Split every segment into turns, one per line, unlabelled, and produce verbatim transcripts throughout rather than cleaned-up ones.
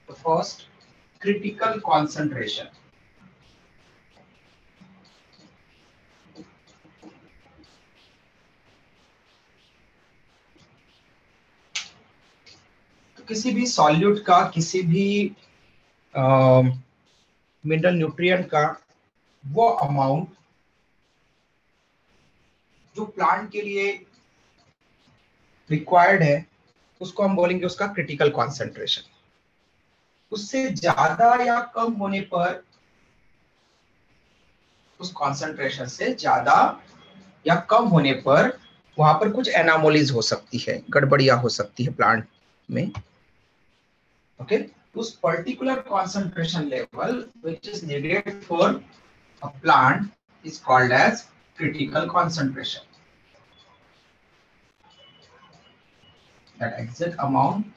The first, critical concentration. तो किसी भी सॉल्यूट का, किसी भी मिनरल न्यूट्रिएंट का वो अमाउंट जो प्लांट के लिए रिक्वायर्ड है उसको हम बोलेंगे उसका क्रिटिकल कॉन्सेंट्रेशन। उससे ज्यादा या कम होने पर, उस कॉन्सेंट्रेशन से ज्यादा या कम होने पर वहां पर कुछ एनामोलीज हो सकती है, गड़बड़ियां हो सकती है प्लांट में। ओके, उस particular concentration level which is needed for a plant is called as critical concentration. That exact amount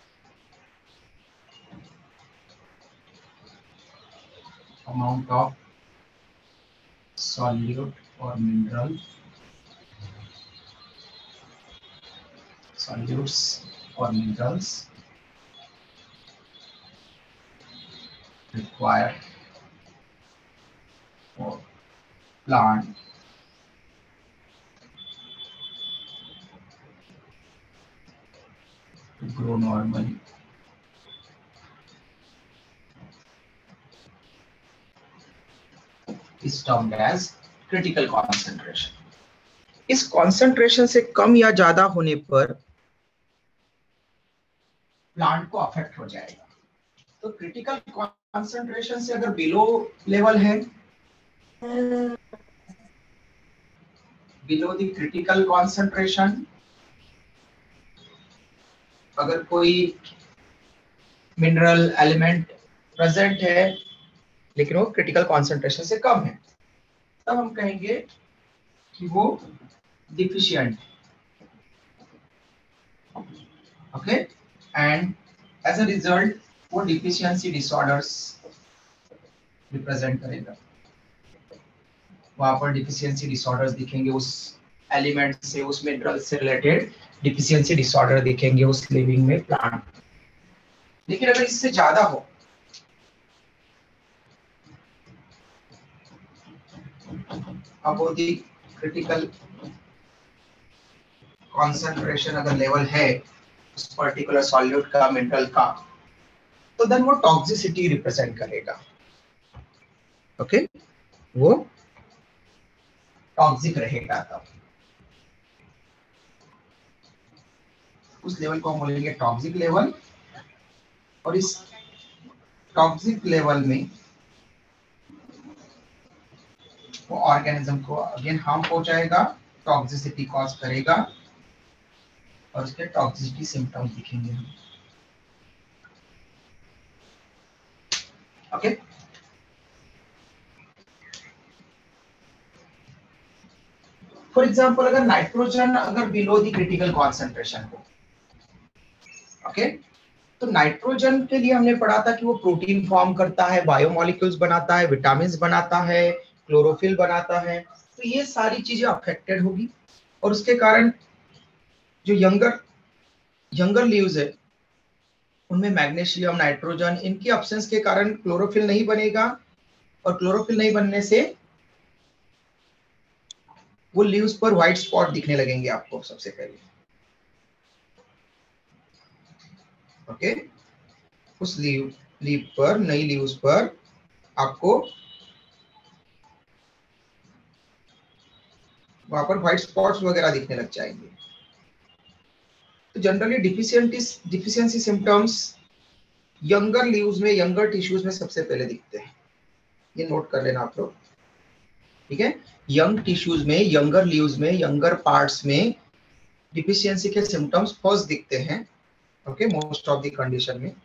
amount of solute or mineral solutes or minerals required for plant to grow normally is termed as critical concentration. इस concentration से कम या ज्यादा होने पर plant को affect हो जाएगा। तो क्रिटिकल concentration से अगर बिलो लेवल है, बिलो द क्रिटिकल concentration, अगर कोई मिनरल एलिमेंट प्रेजेंट है लेकिन वो क्रिटिकल कॉन्सेंट्रेशन से कम है, तब हम कहेंगे कि वो deficient. Okay, and as a result वो डिफिशियंसी डिसऑर्डर्स रिप्रेजेंट करेगा। वहां पर डिफिशियंसी डिसऑर्डर्स दिखेंगे, उस एलिमेंट से, उस मिनरल से रिलेटेड डिफिशियंसी डिसऑर्डर दिखेंगे उस लिविंग में प्लांट। लेकिन अगर इससे ज्यादा हो, अबव द क्रिटिकल कॉन्सेंट्रेशन अगर लेवल है उस पर्टिकुलर सॉल्यूट का, मिनरल का, तो देन वो टॉक्सिसिटी रिप्रेजेंट करेगा। ओके, वो टॉक्सिक रहेगा। तब उस लेवल को हम बोलेंगे टॉक्सिक लेवल। और इस टॉक्सिक लेवल में वो ऑर्गेनिज्म को अगेन हार्म पहुंचाएगा, टॉक्सिसिटी कॉज करेगा और उसके टॉक्सिसिटी सिम्टम्स दिखेंगे हम। ओके, फॉर एग्जांपल अगर नाइट्रोजन अगर बिलो द क्रिटिकल कॉन्सेंट्रेशन हो, ओके, तो नाइट्रोजन के लिए हमने पढ़ा था कि वो प्रोटीन फॉर्म करता है, बायोमोलिक्यूल्स बनाता है, विटामिन्स बनाता है, क्लोरोफिल बनाता है। तो ये सारी चीजें अफेक्टेड होगी और उसके कारण जो यंगर यंगर लीव्स है उनमें मैग्नीशियम, नाइट्रोजन, इनकी एब्सेंस के कारण क्लोरोफिल नहीं बनेगा और क्लोरोफिल नहीं बनने से वो लीव्स पर व्हाइट स्पॉट दिखने लगेंगे आपको सबसे पहले। ओके, उस लीव लीव पर, नई लीव्स पर आपको वहां पर व्हाइट स्पॉट्स वगैरह दिखने लग जाएंगे। तो generally deficiency deficiency symptoms younger leaves में, यंगर टिश्यूज में सबसे पहले दिखते हैं। ये नोट कर लेना आप लोग, ठीक है। यंग टिश्यूज में, यंगर लीव्स में, यंगर पार्ट्स में डिफिशियंसी के सिम्टम्स फर्स्ट दिखते हैं। Okay, most of the condition में।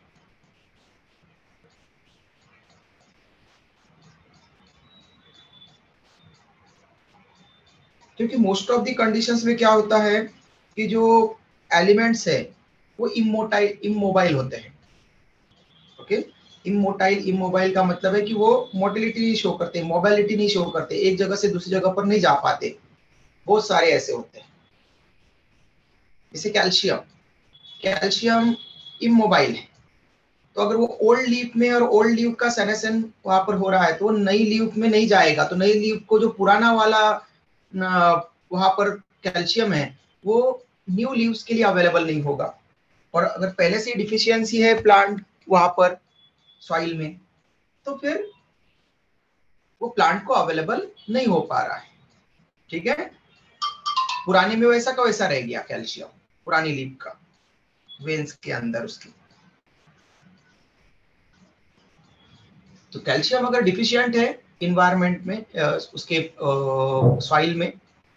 क्योंकि मोस्ट ऑफ द कंडीशंस में क्या होता है कि जो एलिमेंट्स है वो इमोटाइल इमोबाइल होते हैं। ओके, इमोटाइल इमोबाइल का मतलब है कि वो मोटिलिटी नहीं शो करते, मोबिलिटी नहीं शो करते, एक जगह से दूसरी जगह पर नहीं जा पाते। बहुत सारे ऐसे होते हैं। जैसे कैल्शियम, कैल्शियम इमोबाइल है, तो अगर वो ओल्ड लीफ में और ओल्ड लीफ का सेनेशन वहां पर हो रहा है तो वो नई लीफ में नहीं जाएगा, तो नई लीफ को जो पुराना वाला वहां पर कैल्शियम है वो न्यू लीव्स के लिए अवेलेबल नहीं होगा। और अगर पहले से डिफिशियंसी है प्लांट वहां पर सॉइल में, तो फिर वो प्लांट को अवेलेबल नहीं हो पा रहा है। ठीक है, पुरानी में वैसा का वैसा रह गया कैल्शियम, पुरानी लीफ का वेन्स के अंदर उसकी। तो कैल्शियम अगर डिफिशियंट है इन्वायरमेंट में, उसके सॉइल में,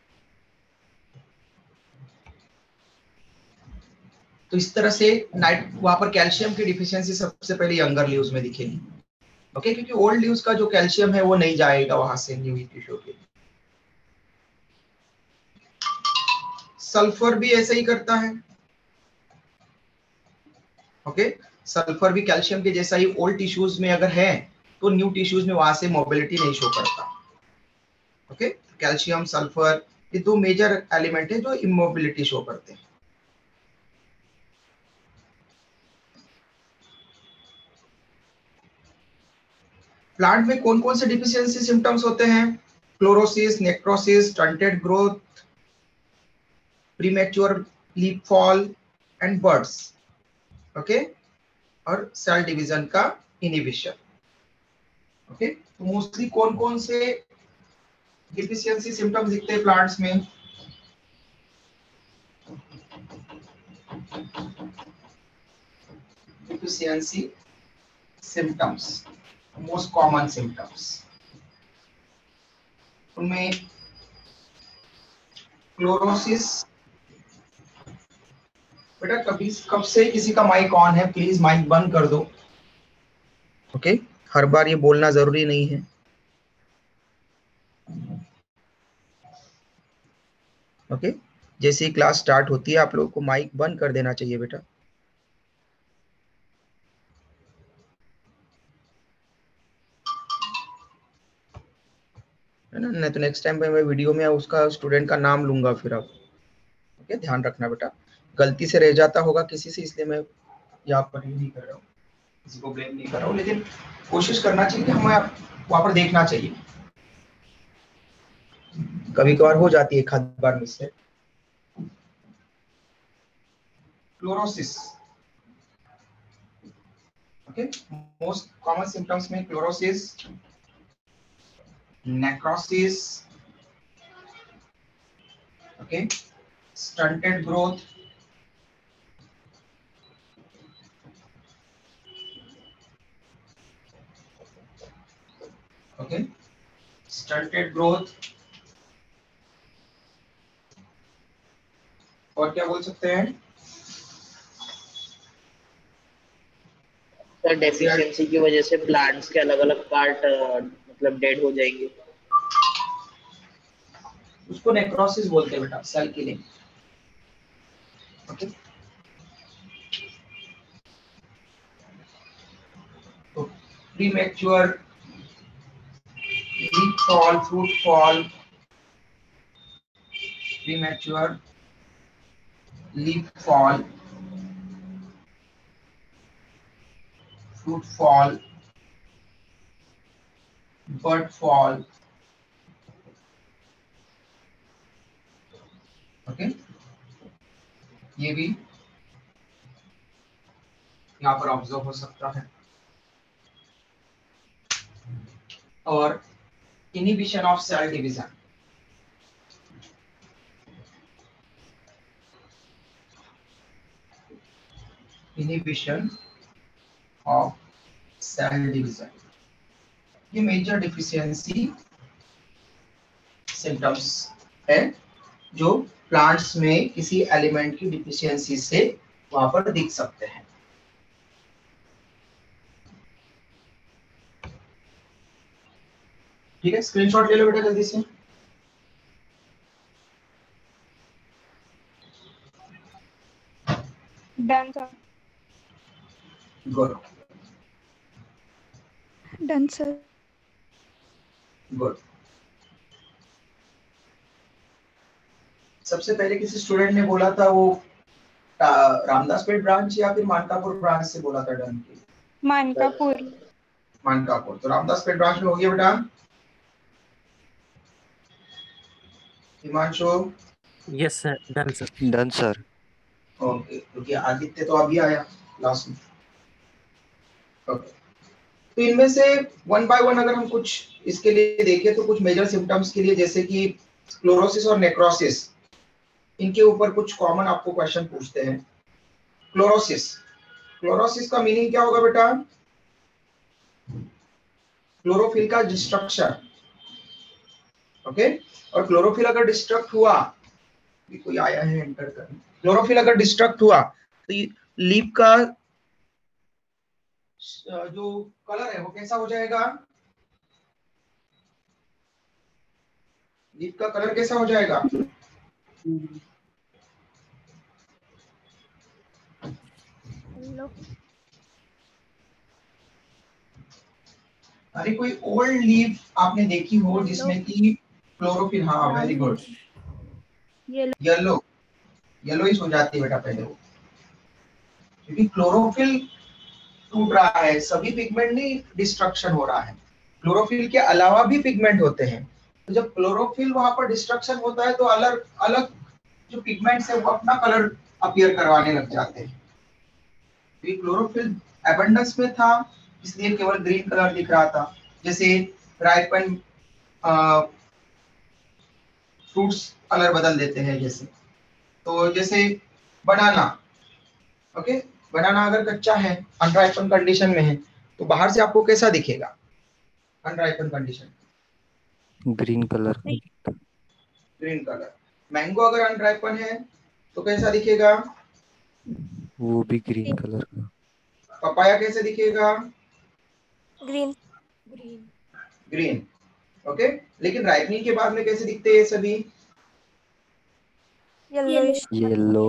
तो इस तरह से नाइट वहां पर कैल्शियम की डिफिशियंसी सबसे पहले यंगर लीव्स में दिखेगी। ओके, क्योंकि ओल्ड लीव्स का जो कैल्शियम है वो नहीं जाएगा वहां से न्यू टिश्यू के। सल्फर भी ऐसे ही करता है। ओके, सल्फर भी कैल्शियम के जैसा ही ओल्ड टिश्यूज में अगर है तो न्यू टिश्यूज में वहां से मोबिलिटी नहीं शो करता। ओके, कैल्शियम सल्फर ये दो मेजर एलिमेंट है जो इमोबिलिटी शो करते हैं। प्लांट में कौन कौन से डिफिशियंसी सिम्टम्स होते हैं? Chlorosis, necrosis, stunted growth, premature leaf fall and birds. Okay, और सेल डिवीजन का इनहिबिशन। ओके, तो मोस्टली कौन कौन से डिफिशियंसी सिम्टम्स दिखते हैं प्लांट्स में? Deficiency symptoms, most common symptoms, उनमें क्लोरोसिस। बेटा कभी कब से किसी का माइक ऑन है? प्लीज माइक बंद कर दो। Okay okay? हर बार ये बोलना जरूरी नहीं है। Okay okay? जैसे ही क्लास स्टार्ट होती है आप लोगों को माइक बंद कर देना चाहिए बेटा। है ना, नहीं तो नेक्स्ट टाइम पे मैं वीडियो में उसका स्टूडेंट का नाम लूंगा फिर आप। Okay okay? ध्यान रखना बेटा, गलती से रह जाता होगा किसी से, इसलिए मैं यहाँ पर ये नहीं कर रहा हूँ, किसी को ब्लेम नहीं कर रहा हूँ, लेकिन कोशिश करना चाहिए कि हमें वहां पर देखना चाहिए। कभी कभार हो जाती है एक आध बार mistake. Chlorosis, okay, most common symptoms में chlorosis, necrosis, okay, stunted growth, okay, stunted growth, और क्या बोल सकते हैं
सर? डेफिशिएंसी की वजह से प्लांट्स के अलग अलग पार्ट मतलब डेड हो जाएंगे,
उसको नेक्रोसिस बोलते हैं बेटा, सेल किलिंग। ओके, तो premature leaf fall, fruit fall, premature leaf fall, fruit fall, bud fall, okay, ये भी यहाँ पर ऑब्जर्व हो सकता है। और inhibition of cell division, inhibition of cell division, ये मेजर डिफिशियंसी सिम्टम्स है जो प्लांट्स में किसी एलिमेंट की डिफिशियंसी से वहां पर दिख सकते हैं। ठीक है, स्क्रीनशॉट ले लो बेटा जल्दी से।
Done sir.
Good
done sir.
Good. सबसे पहले किसी स्टूडेंट ने बोला था वो रामदासपेट ब्रांच या फिर मानकापुर ब्रांच से बोला था डन के?
मानकापुर।
मानकापुर। तो रामदास पेट ब्रांच में हो गया बेटा। Himanshu?
Yes sir, done sir.
Done sir.
Okay, क्योंकि आदित्य तो अभी आया लास्ट में। ओके, तो इनमें से वन बाय वन अगर हम कुछ इसके लिए देखें तो कुछ मेजर सिम्टम्स के लिए, जैसे कि क्लोरोसिस और नेक्रोसिस, इनके ऊपर कुछ कॉमन आपको क्वेश्चन पूछते हैं। क्लोरोसिस, क्लोरोसिस का मीनिंग क्या होगा बेटा? क्लोरोफिल का डिस्ट्रक्शन। ओके, और क्लोरोफिल अगर डिस्ट्रक्ट हुआ, कोई आया है एंटर कर, क्लोरोफिल अगर डिस्ट्रक्ट हुआ तो लीफ का जो कलर है वो कैसा हो जाएगा? लीफ का कलर कैसा हो जाएगा? अरे कोई ओल्ड लीफ आपने देखी हो जिसमें कि क्लोरोफिल, हाँ वेरी गुड, येलो, येलोइश हो जाती है बेटा पहले वो, क्योंकि क्लोरोफिल टूट रहा है, सभी पिगमेंट नहीं डिस्ट्रक्शन हो रहा है, क्लोरोफिल के अलावा भी पिगमेंट होते हैं। तो जब क्लोरोफिल वहां पर डिस्ट्रक्शन होता है तो अलग अलग जो पिगमेंट्स है वो अपना कलर अपीयर करवाने लग जाते हैं। तो क्लोरोफिल एबंडेंस में था इसलिए केवल ग्रीन कलर दिख रहा था। जैसे राइपन फ्रूट्स कलर बदल देते हैं, जैसे तो जैसे बनाना, ओके, बनाना अगर कच्चा है, अनराइपन कंडीशन में है, तो बाहर से आपको कैसा दिखेगा? Unripen condition
green colour.
Green colour. Mango अगर अनराइपन है तो कैसा दिखेगा?
वो भी ग्रीन कलर का।
पपाया कैसे दिखेगा?
ग्रीन।
Green, okay. लेकिन राइपनिंग के बाद में कैसे दिखते हैं सभी?
येलोइश।
येलो,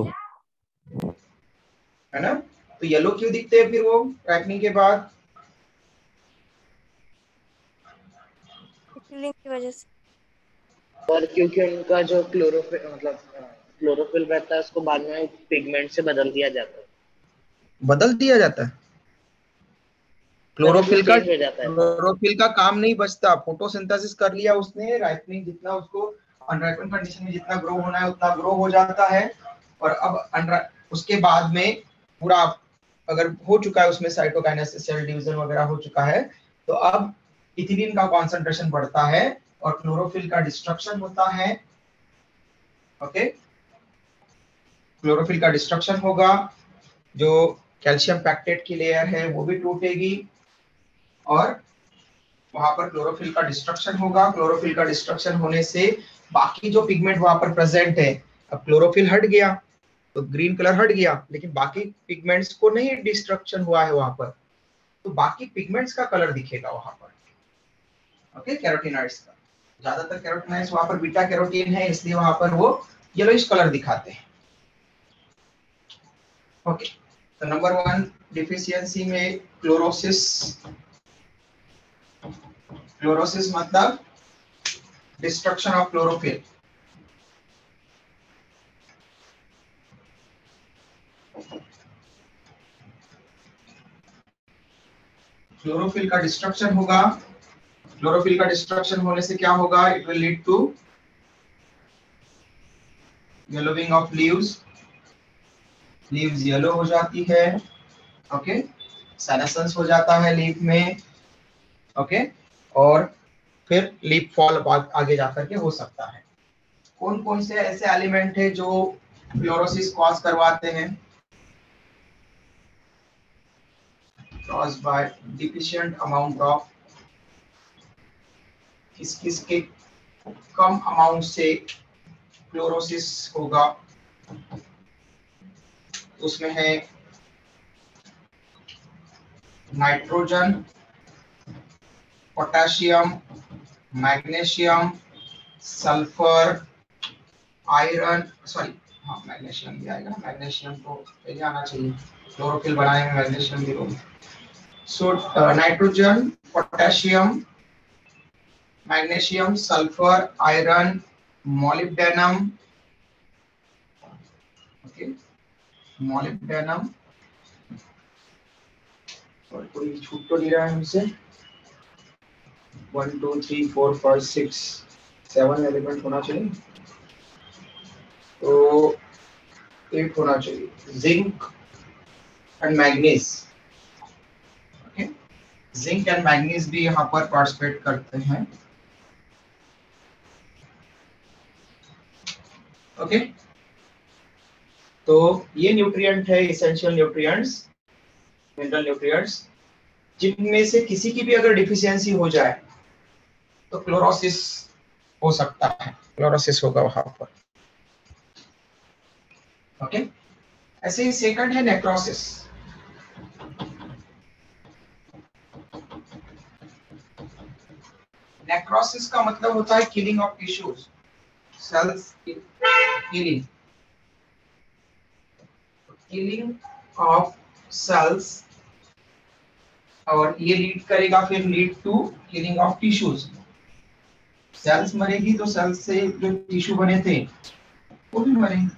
है ना? तो येलो क्यों दिखते हैं फिर वो राइपनिंग के बाद?
इथिलीन की वजह से।
और क्योंकि उनका जो क्लोरोफिल मतलब क्लोरोफिल रहता है उसको बाद में पिगमेंट से बदल दिया जाता है।
बदल दिया जाता है क्लोरोफिल का,
चेंज हो जाता है।
क्लोरोफिल का काम नहीं बचता, फोटोसिंथेसिस कर लिया उसने, राइपनिंग जितना उसको अनराइपन कंडीशन में जितना ग्रो होना है उतना ग्रो हो जाता है, और अब उसके बाद में पूरा अगर हो चुका है उसमें साइटोकाइनेसिस, सेल डिवीजन वगैरह हो चुका है, तो अब इथिलीन का कॉन्सेंट्रेशन बढ़ता है और क्लोरोफिल का डिस्ट्रक्शन होता है। ओके, क्लोरोफिल का डिस्ट्रक्शन होगा, जो कैल्शियम पैक्टेट की लेयर है वो भी टूटेगी और वहां पर क्लोरोफिल का डिस्ट्रक्शन होगा। क्लोरोफिल का डिस्ट्रक्शन होने से बाकी जो पिगमेंट वहां पर प्रेजेंट है, अब क्लोरोफिल हट गया तो ग्रीन कलर हट गया, लेकिन बाकी पिगमेंट्स को नहीं डिस्ट्रक्शन हुआ है वहां पर, तो बाकी पिगमेंट्स का कलर दिखेगा वहां पर। ओके, कैरोटीनॉइड्स का, ज्यादातर कैरोटीनॉइड्स वहां पर बीटा कैरोटीन है इसलिए वहां पर वो येलोइश कलर दिखाते हैं। ओके, तो नंबर वन डिफिशियंसी में क्लोरोसिस, क्लोरोसिस मतलब डिस्ट्रक्शन ऑफ क्लोरोफिल। क्लोरोफिल का डिस्ट्रक्शन होगा, क्लोरोफिल का डिस्ट्रक्शन होने से क्या होगा? It will lead to yellowing of leaves, leaves yellow हो जाती है। ओके, सेनेसेंस हो जाता है लीफ में। ओके, और फिर लीफ फॉल आगे जाकर के हो सकता है। कौन कौन से ऐसे एलिमेंट है जो क्लोरोसिस कॉज करवाते हैं? caused by deficient amount of, किस किस के कम अमाउंट से क्लोरोसिस होगा? उसमें है nitrogen, potassium, magnesium, sulphur, iron, sorry हाँ मैग्नीशियम भी आएगा, मैग्नीशियम तो पहले आना चाहिए, क्लोरोफिल बनाने में मैग्नीशियम भी होगा। So nitrogen, potassium, magnesium, sulphur, iron, molybdenum, okay, molybdenum, और कोई छूट तो नहीं रहा है हमसे। One two three four five six seven element होना चाहिए, तो एट होना चाहिए। Zinc and manganese, okay, zinc and manganese भी यहाँ पर पार्टिसिपेट करते हैं। ओके, तो ये न्यूट्रिएंट है, एसेंशियल न्यूट्रिएंट्स, मिनरल न्यूट्रिएंट्स, जिनमें से किसी की भी अगर डिफिशियंसी हो जाए तो क्लोरोसिस हो सकता है, क्लोरोसिस होगा वहां पर। ओके, ऐसे ही सेकंड है नेक्रोसिस। नेक्रोसिस का मतलब होता है killing of tissues, cells killing, killing of cells, और ये लीड करेगा फिर lead to killing of tissues. Cells मरेगी तो सेल्स से जो टिश्यू बने थे वो भी मरेंगे।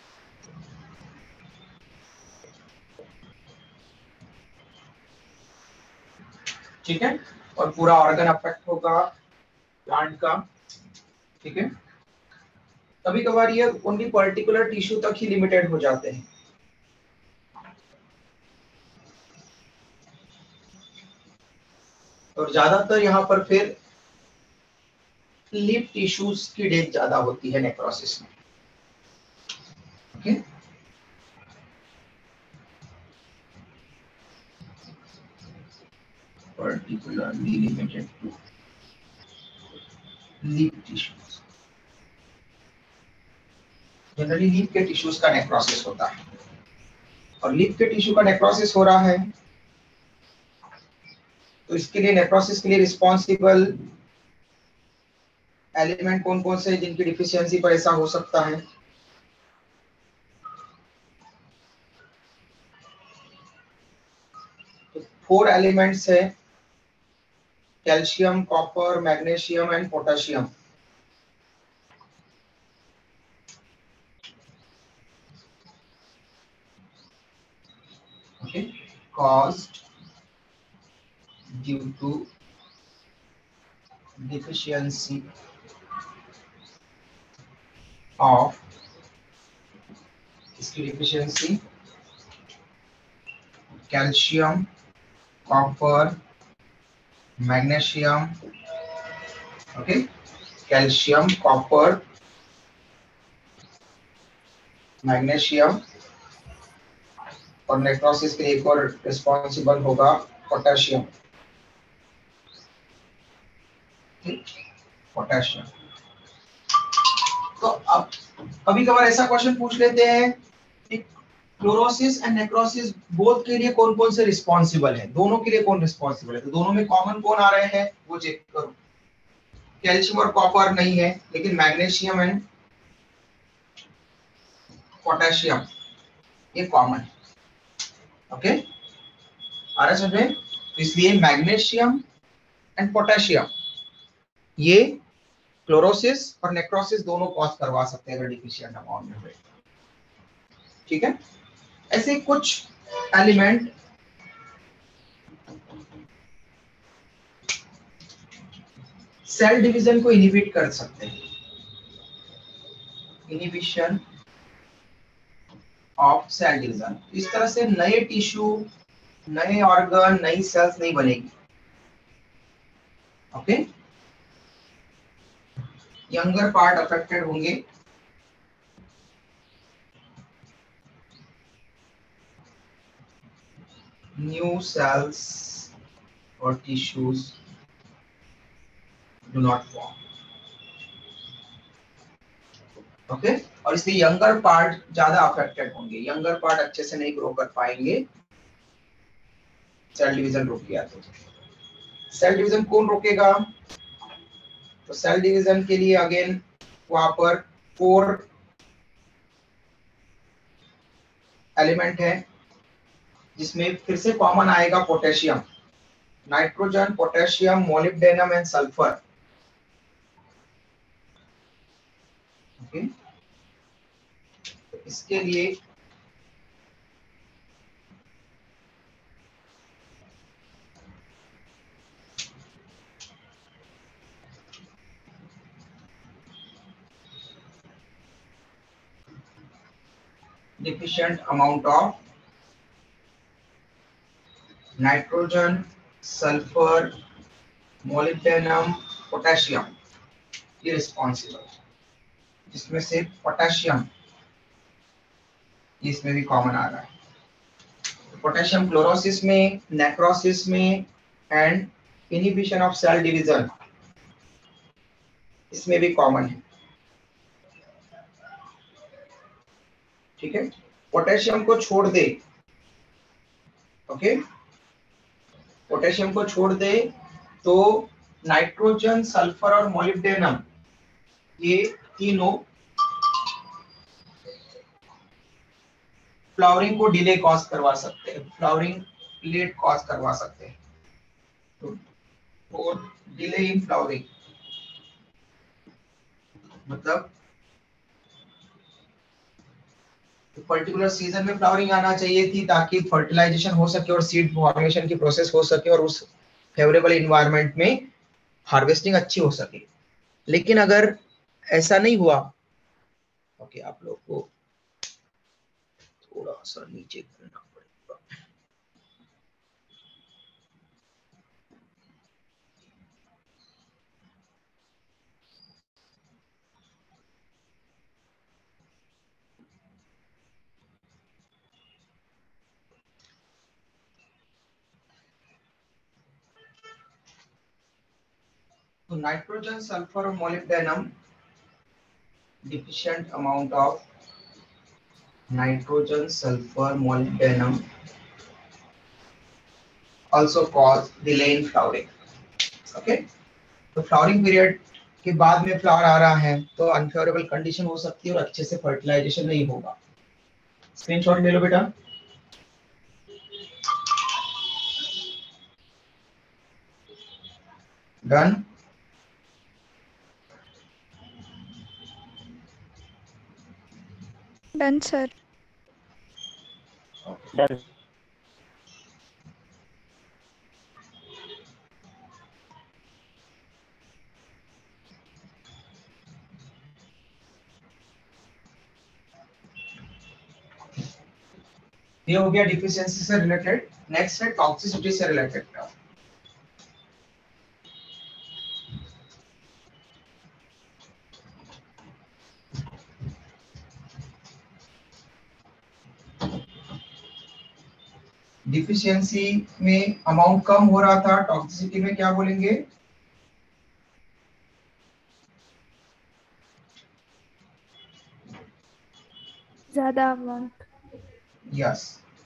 ठीक है, और पूरा ऑर्गन अफेक्ट होगा प्लांट का। ठीक है, कभी कभार ये ओनली पर्टिकुलर टिश्यू तक ही लिमिटेड हो जाते हैं। और ज्यादातर यहाँ पर फिर लिव टिश्यूज की डेथ ज्यादा होती है नेक्रोसिस में। Okay, particularly limited to leaf tissues। Generally leaf के टिश्यूज का नेक्रोसिस होता है, और लीफ के टिश्यू का नेक्रोसिस हो रहा है तो इसके लिए, नेक्रोसिस के लिए रिस्पॉन्सिबल एलिमेंट कौन कौन से जिनकी डिफिशियंसी पर ऐसा हो सकता है? तो फोर एलिमेंट्स है, calcium, copper, magnesium and potassium. Okay, caused due to deficiency of, इसकी deficiency calcium, copper, magnesium. Okay, calcium, copper, magnesium, और नेक्रोसिस के लिए एक और रिस्पॉन्सिबल होगा पोटेशियम। पोटेशियम। तो अब कभी कभार ऐसा क्वेश्चन पूछ लेते हैं कि क्लोरोसिस एंड नेक्रोसिस बोथ के लिए कौन कौन से रिस्पॉन्सिबल है, दोनों के लिए कौन रिस्पॉन्सिबल है? तो दोनों में कॉमन कौन आ रहे हैं वो चेक करो। कैल्शियम और कॉपर नहीं है, लेकिन मैग्नीशियम एंड पोटेशियम ये कॉमन है। ओके, आ रहा समझ में? तो इसलिए मैग्नीशियम एंड पोटेशियम ये क्लोरोसिस और नेक्रोसिस दोनों कॉज करवा सकते हैं अगर डिफिशिएंट अमाउंट में हुए। ठीक है, ऐसे कुछ एलिमेंट सेल डिवीजन को इनहिबिट कर सकते हैं। इनहिबिशन ऑफ सेल डिवीजन, इस तरह से नए टिश्यू, नए ऑर्गन, नई सेल्स नहीं बनेगी। ओके, यंगर पार्ट अफेक्टेड होंगे, न्यू सेल्स और tissues do not form. Okay, और इसलिए यंगर पार्ट ज्यादा अफेक्टेड होंगे, यंगर पार्ट अच्छे से नहीं ग्रो कर पाएंगे, सेल डिवीजन रुक गया तो। सेल डिवीजन कौन रोकेगा? तो सेल डिवीजन के लिए अगेन वहां पर फोर एलिमेंट है, जिसमें फिर से कॉमन आएगा potassium, nitrogen, potassium, molybdenum and sulphur. Okay, तो इसके लिए deficient amount of nitrogen, sulfur, molybdenum, potassium, ये रिस्पॉन्सिबल, जिसमें से पोटेशियम इसमें भी कॉमन आ रहा है। पोटेशियम क्लोरोसिस में, नेक्रोसिस में and inhibition of cell division, इसमें भी कॉमन है। ठीक है, पोटेशियम को छोड़ दे, ओके, पोटेशियम को छोड़ दे तो नाइट्रोजन, सल्फर और मोलिब्डेनम, ये तीनों फ्लावरिंग को डिले कॉज करवा सकते हैं, फ्लावरिंग लेट कॉज करवा सकते हैं, तो डिले इन फ्लावरिंग मतलब पर्टिकुलर सीजन में फ्लावरिंग आना चाहिए थी ताकि फर्टिलाइजेशन हो सके और सीड फॉर्मेशन की प्रोसेस हो सके और उस फेवरेबल इन्वायरमेंट में हार्वेस्टिंग अच्छी हो सके। लेकिन अगर ऐसा नहीं हुआ, ओके, आप लोग को थोड़ा सा नीचे करना पड़ेगा। तो नाइट्रोजन, सल्फर और molybdenum, deficient amount of nitrogen, sulphur, molybdenum also cause delay in flowering, okay? तो फ्लावरिंग पीरियड के बाद में फ्लावर आ रहा है तो अनफेवरेबल कंडीशन हो सकती है और अच्छे से फर्टिलाइजेशन नहीं होगा। स्क्रीनशॉट ले लो बेटा। डन।
Done sir.
डन।
ये हो गया डिफिशियंसी से रिलेटेड। नेक्स्ट है टॉक्सिसिटी से रिलेटेड। डिफिशियंसी में अमाउंट कम हो रहा था, टॉक्सिसिटी में क्या बोलेंगे?
ज्यादा अमाउंट।
यस।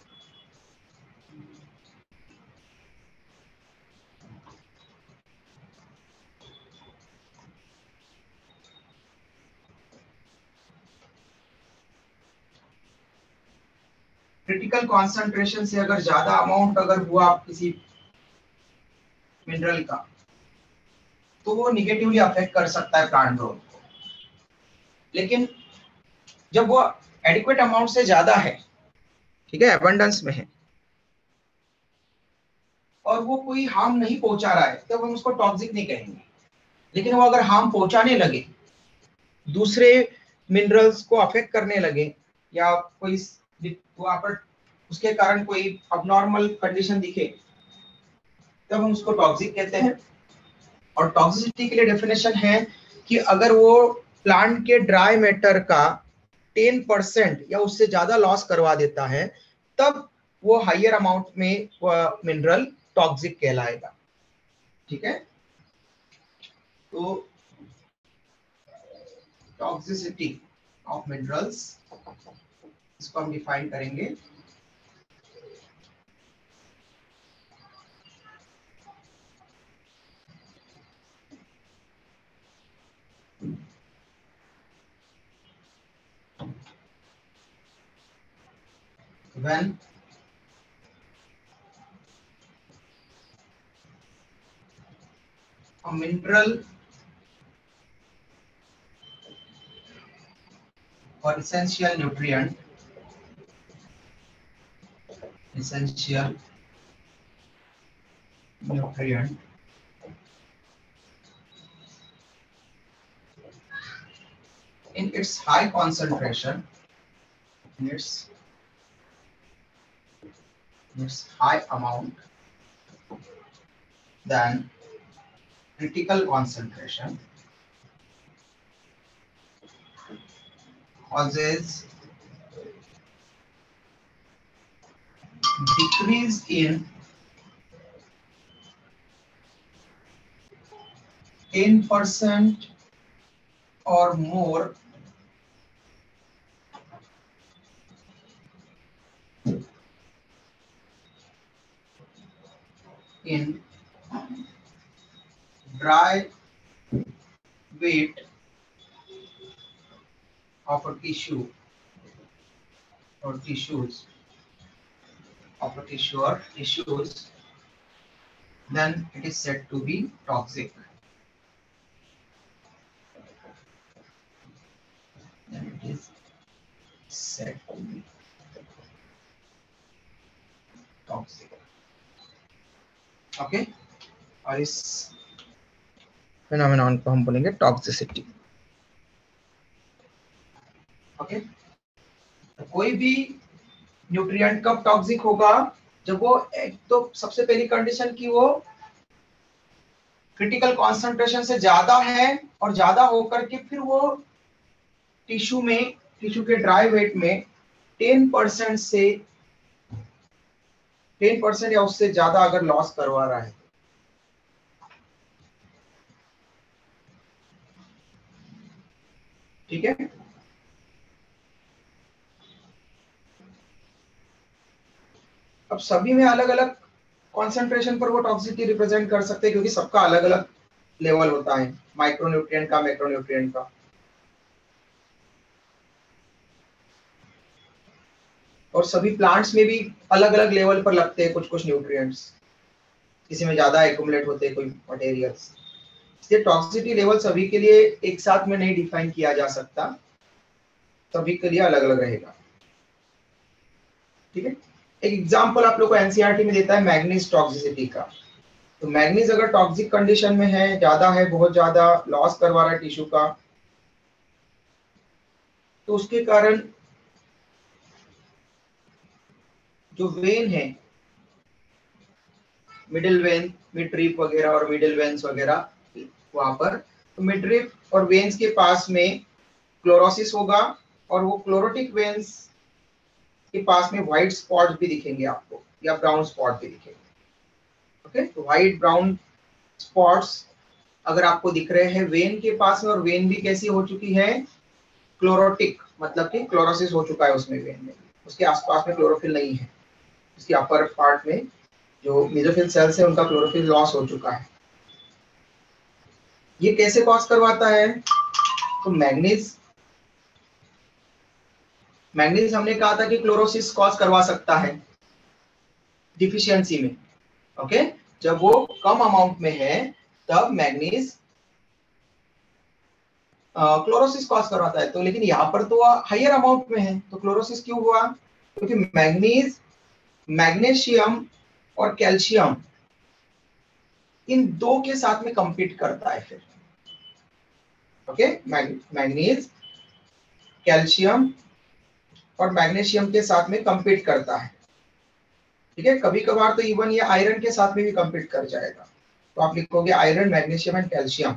क्रिटिकल कॉन्सेंट्रेशन से अगर ज्यादा अमाउंट अगर हुआ किसी मिनरल का तो वो निगेटिवली अफेक्ट कर सकता है प्लांट ग्रोथ को। लेकिन जब वो एडिक्वेट अमाउंट से ज्यादा है, ठीक है, एबंडेंस में है और वो कोई हार्म नहीं पहुंचा रहा है, तब तो हम उसको टॉक्सिक नहीं कहेंगे। लेकिन वो अगर हार्म पहुंचाने लगे, दूसरे मिनरल्स को अफेक्ट करने लगे या कोई वहां पर उसके कारण कोई अबनॉर्मल कंडीशन दिखे, तब हम उसको टॉक्सिक कहते हैं। और टॉक्सिसिटी के लिए डेफिनेशन है कि अगर वो प्लांट के ड्राई मैटर का टेन परसेंट या उससे ज्यादा लॉस करवा देता है, तब वो हायर अमाउंट में मिनरल टॉक्सिक कहलाएगा। ठीक है, तो टॉक्सिसिटी ऑफ मिनरल्स, इसको हम डिफाइन करेंगे। When a mineral or essential nutrient essential nutrient in its high concentration its its high amount than critical concentration causes decrease in ten percent or more in dry weight of a tissue or tissues of a tissue or tissues, then it is said to be toxic. Then it is said to be toxic. Okay, और इस phenomenon को हम बोलेंगे toxicity. Okay, तो कोई भी nutrient कब toxic होगा? जब वो एक तो सबसे पहली कंडीशन की वो क्रिटिकल कॉन्सेंट्रेशन से ज्यादा है और ज्यादा होकर के फिर वो टिश्यू में टिश्यू के ड्राई वेट में टेन परसेंट से टेन परसेंट या उससे ज्यादा अगर लॉस करवा रहा है. ठीक है, अब सभी में अलग अलग कॉन्सेंट्रेशन पर वो टॉक्सिसिटी रिप्रेजेंट कर सकते हैं क्योंकि सबका अलग अलग लेवल होता है, माइक्रोन्यूट्रिएंट का, मैक्रोन्यूट्रिएंट का. और सभी प्लांट्स में भी अलग अलग लेवल पर लगते हैं कुछ कुछ न्यूट्रिएंट्स, किसी में ज्यादा एक्युमुलेट होते हैं कोई मटेरियल्स. इसलिए टॉक्सिसिटी लेवल सभी के लिए एक साथ में नहीं डिफाइन किया जा सकता, सभी के लिए अलग अलग रहेगा. ठीक है, एक एग्जांपल आप लोग को एनसीईआरटी में देता है मैग्नीज टॉक्सिसिटी का. तो मैग्नीज अगर टॉक्सिक कंडीशन में है, ज्यादा है, बहुत ज्यादा लॉस करवा रहा है टिश्यू का, तो उसके कारण जो वेन है, मिडिल वेन, मिडरीफ वगैरह और मिडिल वेन्स वगैरह वहां पर, तो मिडरीफ और वेन्स के पास में क्लोरोसिस होगा और वो क्लोरोटिक वेन्स के पास में व्हाइट स्पॉट्स भी दिखेंगे आपको या ब्राउन स्पॉट भी दिखेंगे. ओके, तो व्हाइट ब्राउन स्पॉट्स अगर आपको दिख रहे हैं वेन के पास में, और वेन भी कैसी हो चुकी है? क्लोरोटिक, मतलब कि क्लोरोसिस हो चुका है उसमें, वेन में उसके आसपास में क्लोरोफिल नहीं है, उसकी अपर पार्ट में जो मेसोफिल सेल्स है उनका क्लोरोफिल लॉस हो चुका है. ये कैसे कॉज करवाता है? तो मैग्नीज मैग्नीज हमने कहा था कि क्लोरोसिस कॉज करवा सकता है डिफिशियंसी में. ओके, जब वो कम अमाउंट में है तब मैग्नीज क्लोरोसिस कॉज करवाता है. तो लेकिन यहाँ पर तो हायर अमाउंट में है, तो क्लोरोसिस क्यों हुआ? क्योंकि मैग्नीज, मैग्नीशियम और कैल्शियम इन दो के साथ में कंपीट करता है फिर. ओके, मैग्नीज, कैल्शियम और मैग्नीशियम के साथ में कंपीट करता है. ठीक है, कभी कभार तो इवन ये आयरन के साथ में भी कंपीट कर जाएगा. तो आप लिखोगे आयरन, मैग्नीशियम एंड कैल्शियम.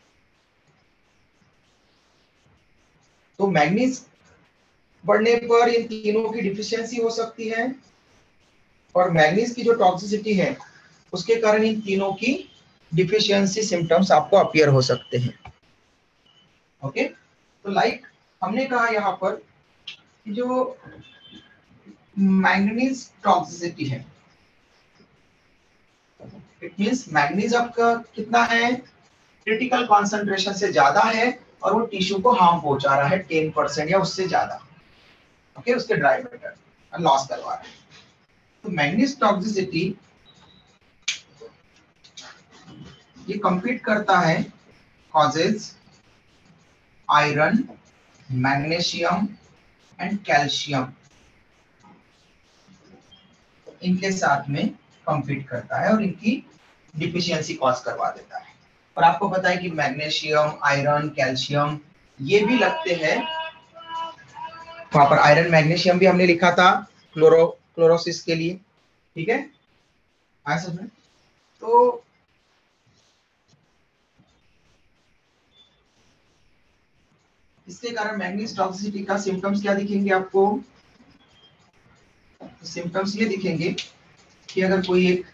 तो मैग्नीज बढ़ने पर इन तीनों की डिफिशियंसी हो सकती है और मैग्नीज की जो टॉक्सिसिटी है उसके कारण इन तीनों की डिफिशियंसी सिम्टम्स आपको अपीयर हो सकते हैं. ओके, तो लाइक हमने कहा यहाँ पर जो मैग्नीज टॉक्सिसिटी है, इट मींस मैग्नीज आपका कितना है? क्रिटिकल कॉन्सेंट्रेशन से ज्यादा है और वो टिश्यू को हार्म पहुंचा रहा है टेन परसेंट या उससे ज्यादा. ओके, उसके ड्राई मैटर लॉस करवा रहा है. तो मैग्नीज टॉक्सिसिटी ये कंपीट करता है causes iron, magnesium and calcium, इनके साथ में कंपीट करता है और इनकी डिफिशियंसी कॉज करवा देता है. और आपको पता है कि मैग्नीशियम, आयरन, कैल्शियम ये भी लगते हैं वहां पर आयरन मैग्नीशियम भी हमने लिखा था क्लोरो क्लोरोसिस के लिए, ठीक है, आया समझ में? तो इसके कारण मैग्नीज टॉक्सिसिटी का सिम्टम्स क्या दिखेंगे आपको? सिम्टम्स ये दिखेंगे कि अगर कोई एक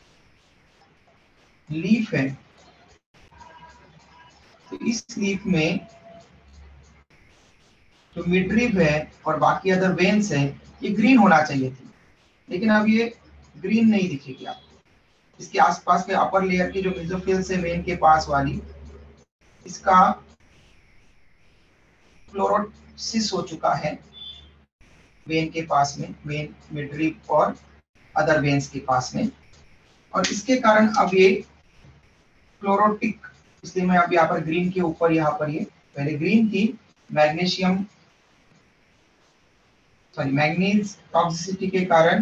लीफ है तो इस लीफ में जो मिडरिब है और बाकी अदर वेन्स हैं ये ग्रीन होना चाहिए थी, लेकिन अब ये ग्रीन नहीं दिखेगी आपको। इसके आसपास के अपर लेयर की जो मेसोफिल्स है वेन के पास वाली, इसका क्लोरोसिस हो चुका है वेन के पास में, वेन मिडरिब और अदर वेन्स के पास में, और इसके कारण अब ये क्लोरोटिक, इसलिए मैं अब यहाँ पर ग्रीन के ऊपर यहाँ पर ये पहले ग्रीन थी, मैग्नीशियम सॉरी मैग्नीज टॉक्सिसिटी के कारण,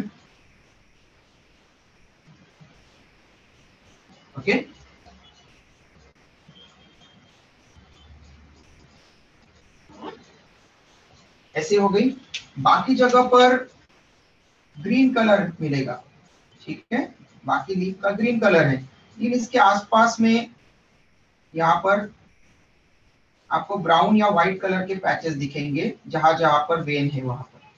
ओके okay? ऐसे हो गई। बाकी जगह पर ग्रीन कलर मिलेगा, ठीक है, बाकी लीफ का ग्रीन कलर है, लेकिन इसके आसपास में यहाँ पर आपको ब्राउन या व्हाइट कलर के पैचेस दिखेंगे जहां जहां पर वेन है वहां पर।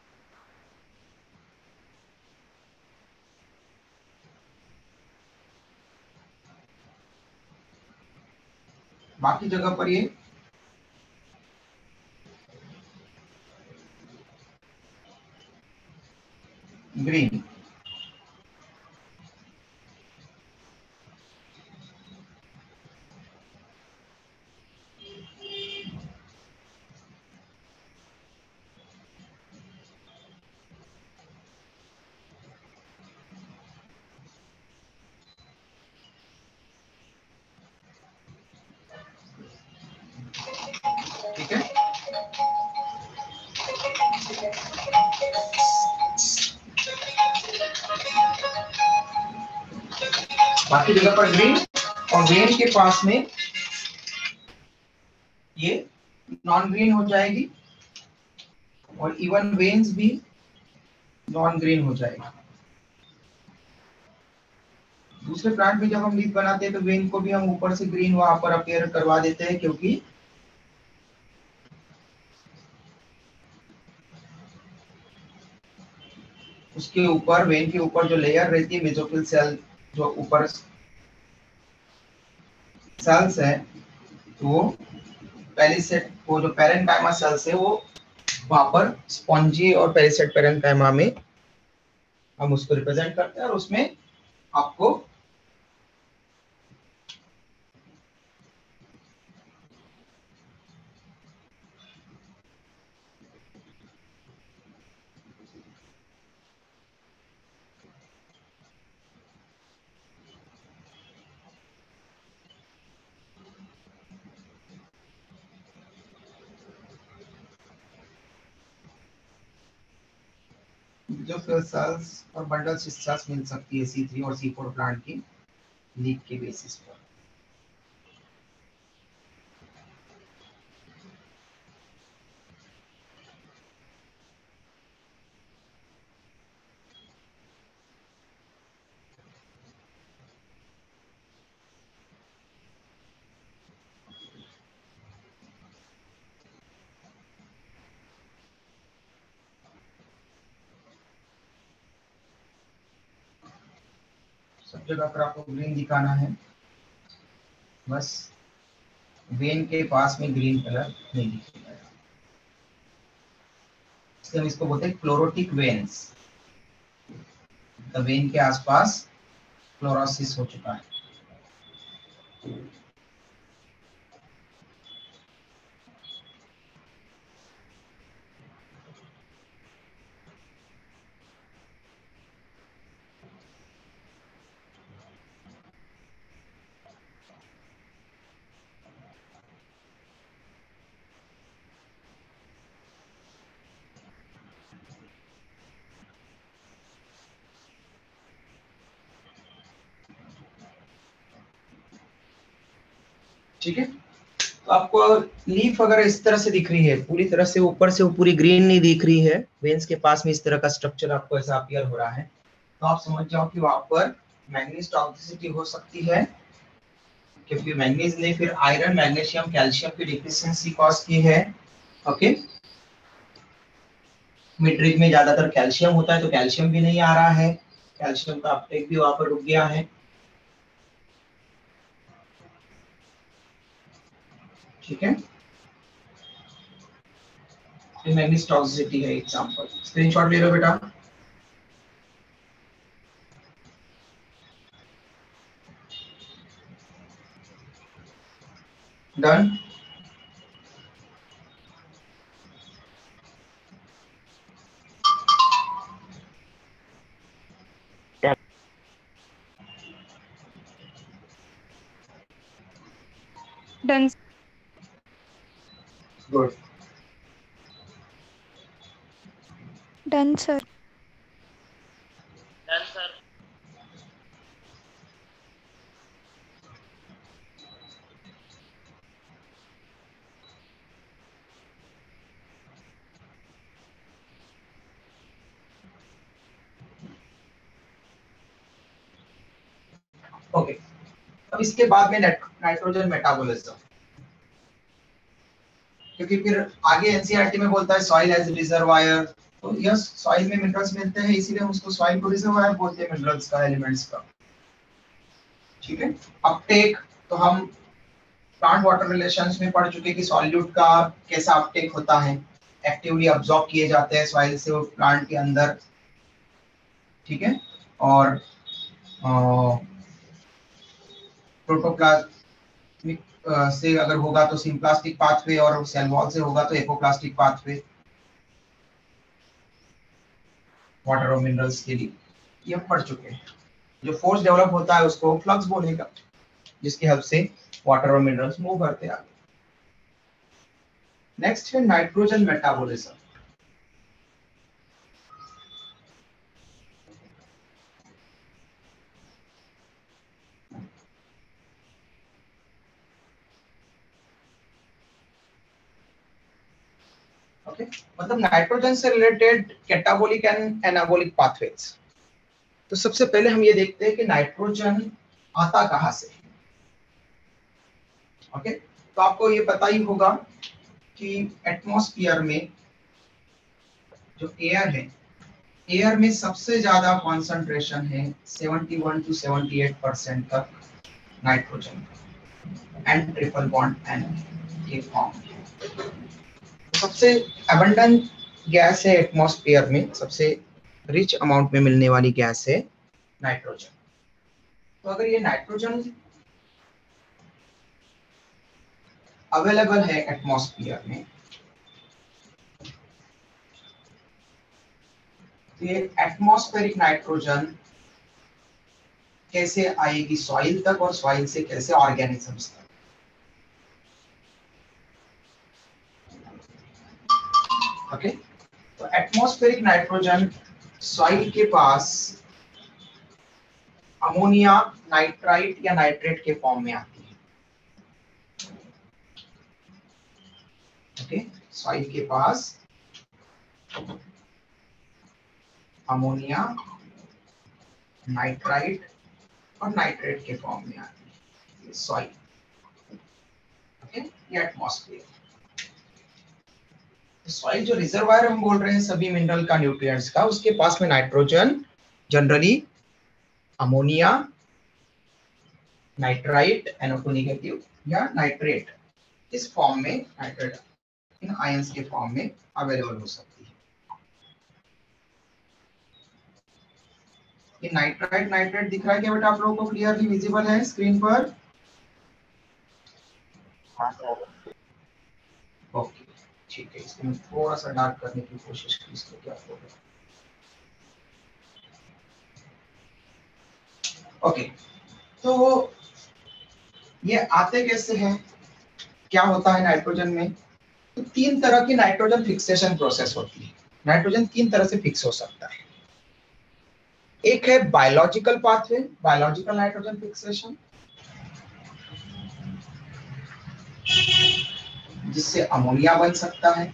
बाकी जगह पर ये ग्रीन। ठीक है, बाकी जगह पर ग्रीन, और वेन के पास में ये नॉन ग्रीन हो जाएगी और इवन वेन्स भी नॉन ग्रीन हो जाएगी। दूसरे प्लांट में जब हम लीफ बनाते हैं तो वेन को भी हम ऊपर से ग्रीन वहां पर अपेयर करवा देते हैं, क्योंकि उसके ऊपर, वेन के ऊपर जो लेयर रहती है मेसोफिल सेल, जो ऊपर सेल्स है, तो वो पेरिसेट, वो जो पेरेन्काइमा सेल्स है वो वहां पर स्पॉन्जी और पेरिसेट पेरेन्काइमा में हम उसको रिप्रेजेंट करते हैं, और उसमें आपको जो सेल्स और बंडल सिस्टर्स मिल सकती है सी थ्री और सी फोर प्लांट की लीफ के बेसिस पर। सब जगह पर आपको ग्रीन दिखाना है, बस वेन के पास में ग्रीन कलर नहीं दिखेगा, इसलिए हम इसको बोलते हैं क्लोरोटिक वेन्स। द वेन के आसपास क्लोरोसिस हो चुका है। ठीक है, तो तो आपको लीफ अगर इस तरह से दिख रही है, पूरी तरह से ऊपर से वो पूरी ग्रीन नहीं दिख रही है, वेन्स के पास में इस तरह का स्ट्रक्चर आपको ऐसा अपीयर हो रहा है, तो आप समझ जाओ कि वहां पर मैंगनीज टॉक्सिसिटी हो सकती है, क्योंकि मैंगनीज ने फिर आयरन, मैग्नीशियम, कैल्शियम की डिफिशियंसी कॉज की है। ओके, मिड में ज्यादातर कैल्शियम होता है, तो कैल्शियम भी नहीं आ रहा है, कैल्शियम का अपटेक भी वहां पर रुक गया है। ठीक है, ये मैग्नीज टॉक्सिसिटी है एग्जांपल। स्क्रीनशॉट ले लो बेटा। Done.
Done
good.
Done sir.
Done sir.
Okay, अब इसके बाद में नाइट्रोजन मेटाबॉलिज्म, क्योंकि फिर आगे एनसीईआरटी में बोलता है सॉइल एज रिजर्वायर, तो यस सॉइल में मिनरल्स मिलते हैं, इसीलिए हम उसको सॉइल को रिजर्वायर बोलते हैं मिनरल्स का, एलिमेंट्स का। ठीक है, अपटेक तो हम प्लांट वाटर रिलेशंस में पढ़ चुके कि सॉल्यूट का कैसा अपटेक होता है, एक्टिवली अब्सॉर्ब किए जाते हैं सॉइल से वो प्लांट के अंदर। ठीक है, और प्रोटोप्लाज्मिक से अगर होगा तो सिम्प्लास्टिक पाथवे, और सेल वॉल से होगा तो एपोप्लास्टिक पाथवे वाटर और मिनरल्स के लिए, ये हम पढ़ चुके हैं। जो फोर्स डेवलप होता है उसको फ्लक्स बोलेगा, जिसकी हेल्प से वाटर और मिनरल्स मूव करते हैं आगे। नेक्स्ट है नाइट्रोजन मेटाबॉलिज्म। ओके, मतलब नाइट्रोजन से related catabolic and anabolic pathways. तो सबसे पहले हम ये देखते हैं कि नाइट्रोजन आता कहां से। ओके, तो आपको ये पता ही होगा कि एटमॉस्फेयर में जो एयर है, एयर में सबसे ज्यादा कॉन्सेंट्रेशन है इकहत्तर टू अठहत्तर परसेंट तक nitrogen, and triple bond N के फॉर्म। सबसे अबंडेंट गैस है एटमॉस्फेयर में, सबसे रिच अमाउंट में मिलने वाली गैस है नाइट्रोजन। तो अगर ये नाइट्रोजन अवेलेबल है एटमॉस्फेयर में, तो ये एटमॉस्फेरिक नाइट्रोजन कैसे आएगी सॉइल तक, और सॉइल से कैसे ऑर्गेनिजम्स तक। ओके, तो एटमॉस्फेरिक नाइट्रोजन सॉइल के पास अमोनिया, नाइट्राइट या नाइट्रेट के फॉर्म में आती है। ओके, सॉइल के पास अमोनिया, नाइट्राइट और नाइट्रेट के फॉर्म में आती है सॉइल। ओके, ये एटमॉस्फेयर। सॉइल जो रिजर्वायर हम बोल रहे हैं सभी मिनरल का, न्यूट्रिएंट्स का, उसके पास में nitrogen generally ammonia, nitrite N O two negative या नाइट्रेट इस फॉर्म में, नाइट्रेट इन आयंस के फॉर्म में अवेलेबल हो सकती है। ये नाइट्राइट नाइट्रेट दिख रहा है क्या बेटा आप लोगों को, क्लियरली विजिबल है स्क्रीन पर?
हाँ सर।
ओके, ठीक है, इसको मैं थोड़ा सा डार्क करने की कोशिश की, इसको क्या होगा। ओके, तो ये आते कैसे हैं, क्या होता है नाइट्रोजन में? तो तीन तरह की नाइट्रोजन फिक्सेशन प्रोसेस होती है। नाइट्रोजन तीन तरह से फिक्स हो सकता है। एक है biological pathway, biological nitrogen fixation. जिससे अमोनिया बन सकता है।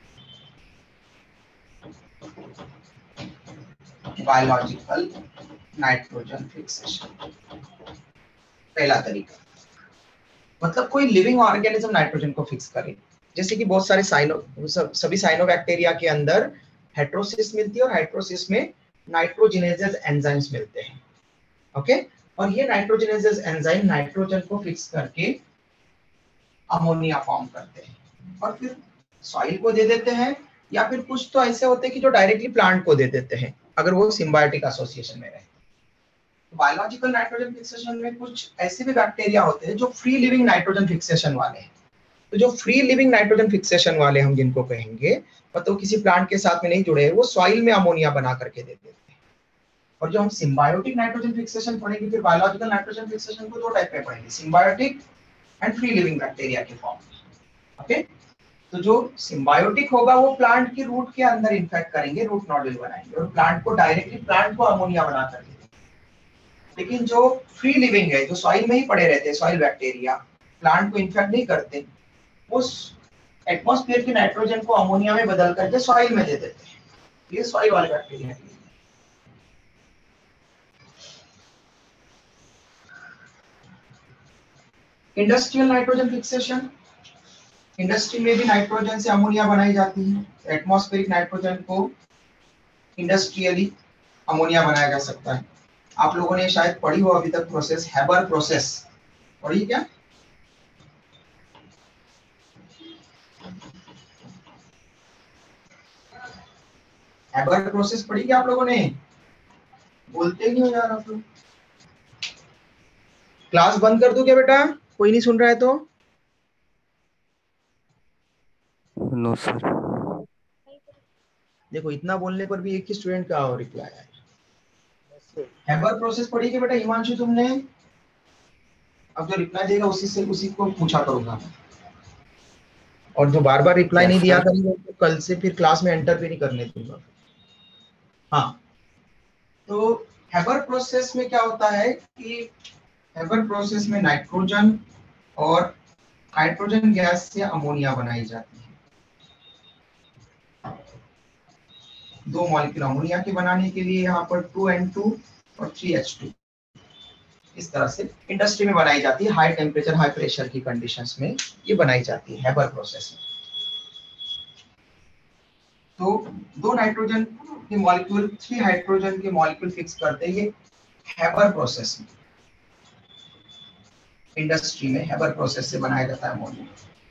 बायोलॉजिकल नाइट्रोजन फिक्सेशन पहला तरीका, मतलब कोई लिविंग ऑर्गेनिज्म नाइट्रोजन को फिक्स करे। जैसे कि बहुत सारे साइनो सब, सभी साइनोबैक्टीरिया के अंदर हेट्रोसिस मिलती है और हेट्रोसिस में नाइट्रोजिनेजेस एंजाइम्स मिलते हैं। ओके, और ये नाइट्रोजिनेजेस एंजाइम नाइट्रोजन को फिक्स करके अमोनिया फॉर्म करते हैं और फिर सॉइल को दे देते हैं, या फिर कुछ तो ऐसे होते हैं कि जो डायरेक्टली प्लांट को दे देते हैं अगर वो सिम्बायोटिक एसोसिएशन में रहे। बायोलॉजिकल नाइट्रोजन फिक्सेशन में कुछ ऐसे भी बैक्टीरिया होते हैं जो फ्री लिविंग नाइट्रोजन फिक्सेशन वाले हैं। तो जो फ्री लिविंग नाइट्रोजन फिक्सेशन वाले हम जिनको कहेंगे, मतलब किसी प्लांट के साथ में नहीं जुड़े हैं, वो सॉइल में अमोनिया बना करके दे देते हैं। और जो हम सिम्बायोटिक नाइट्रोजन फिक्सेशन पढ़ेंगे, फिर बायोलॉजिकल नाइट्रोजन फिक्सेशन को दो टाइप में पढ़ेंगे, symbiotic and free living bacteria के फॉर्म में। ओके, तो जो सिम्बायोटिक होगा वो प्लांट की रूट के अंदर इन्फेक्ट करेंगे, रूट नोडल बनाएंगे और प्लांट को डायरेक्टली प्लांट को अमोनिया बना करके देंगे। लेकिन जो फ्री लिविंग है, जो सॉइल में ही पड़े रहते हैं, सॉइल बैक्टीरिया प्लांट को इन्फेक्ट नहीं करते, वो एटमॉस्फेयर के नाइट्रोजन को अमोनिया में बदल करके सॉइल में दे देते हैं। ये सॉइल वाले बैक्टीरिया है। इंडस्ट्रियल नाइट्रोजन फिक्सेशन, इंडस्ट्री में भी नाइट्रोजन से अमोनिया बनाई जाती है। एटमॉस्फेरिक नाइट्रोजन को इंडस्ट्रियली अमोनिया बनाया जा सकता है। आप लोगों ने शायद पढ़ी हो अभी तक प्रोसेस, हैबर प्रोसेस पढ़ी क्या? हैबर प्रोसेस पढ़ी क्या आप लोगों ने? बोलते नहीं हो यार आप लोग। क्लास बंद कर दूं क्या बेटा? कोई नहीं सुन रहा है तो?
No sir.
देखो इतना बोलने पर भी एक ही स्टूडेंट का रिप्लाई आया। हैबर प्रोसेस पढ़ी क्या बेटा हिमांशु तुमने? अब जो रिप्लाई देगा उसी से उसी को पूछा करूंगा, और जो बार बार रिप्लाई नहीं दिया करेंगे तो कल से फिर क्लास में एंटर भी नहीं करने दूंगा। हाँ, तो हैबर प्रोसेस में क्या होता है कि हैबर प्रोसेस में नाइट्रोजन और हाइड्रोजन गैस से अमोनिया बनाई जाती है। दो मॉलिक्यूल अमोनिया के बनाने के लिए यहाँ पर टू एन टू और थ्री एच टू इस तरह से इंडस्ट्री में बनाई जाती है। हाई टेम्परेचर हाई प्रेशर की कंडीशंस में ये बनाई जाती है हैबर प्रोसेस में। तो दो नाइट्रोजन के मॉलिक्यूल थ्री हाइड्रोजन के मॉलिक्यूल फिक्स करते हैं, ये हैबर प्रोसेस में, इंडस्ट्री में हैबर प्रोसेस से बनाया जाता है अमोनिया।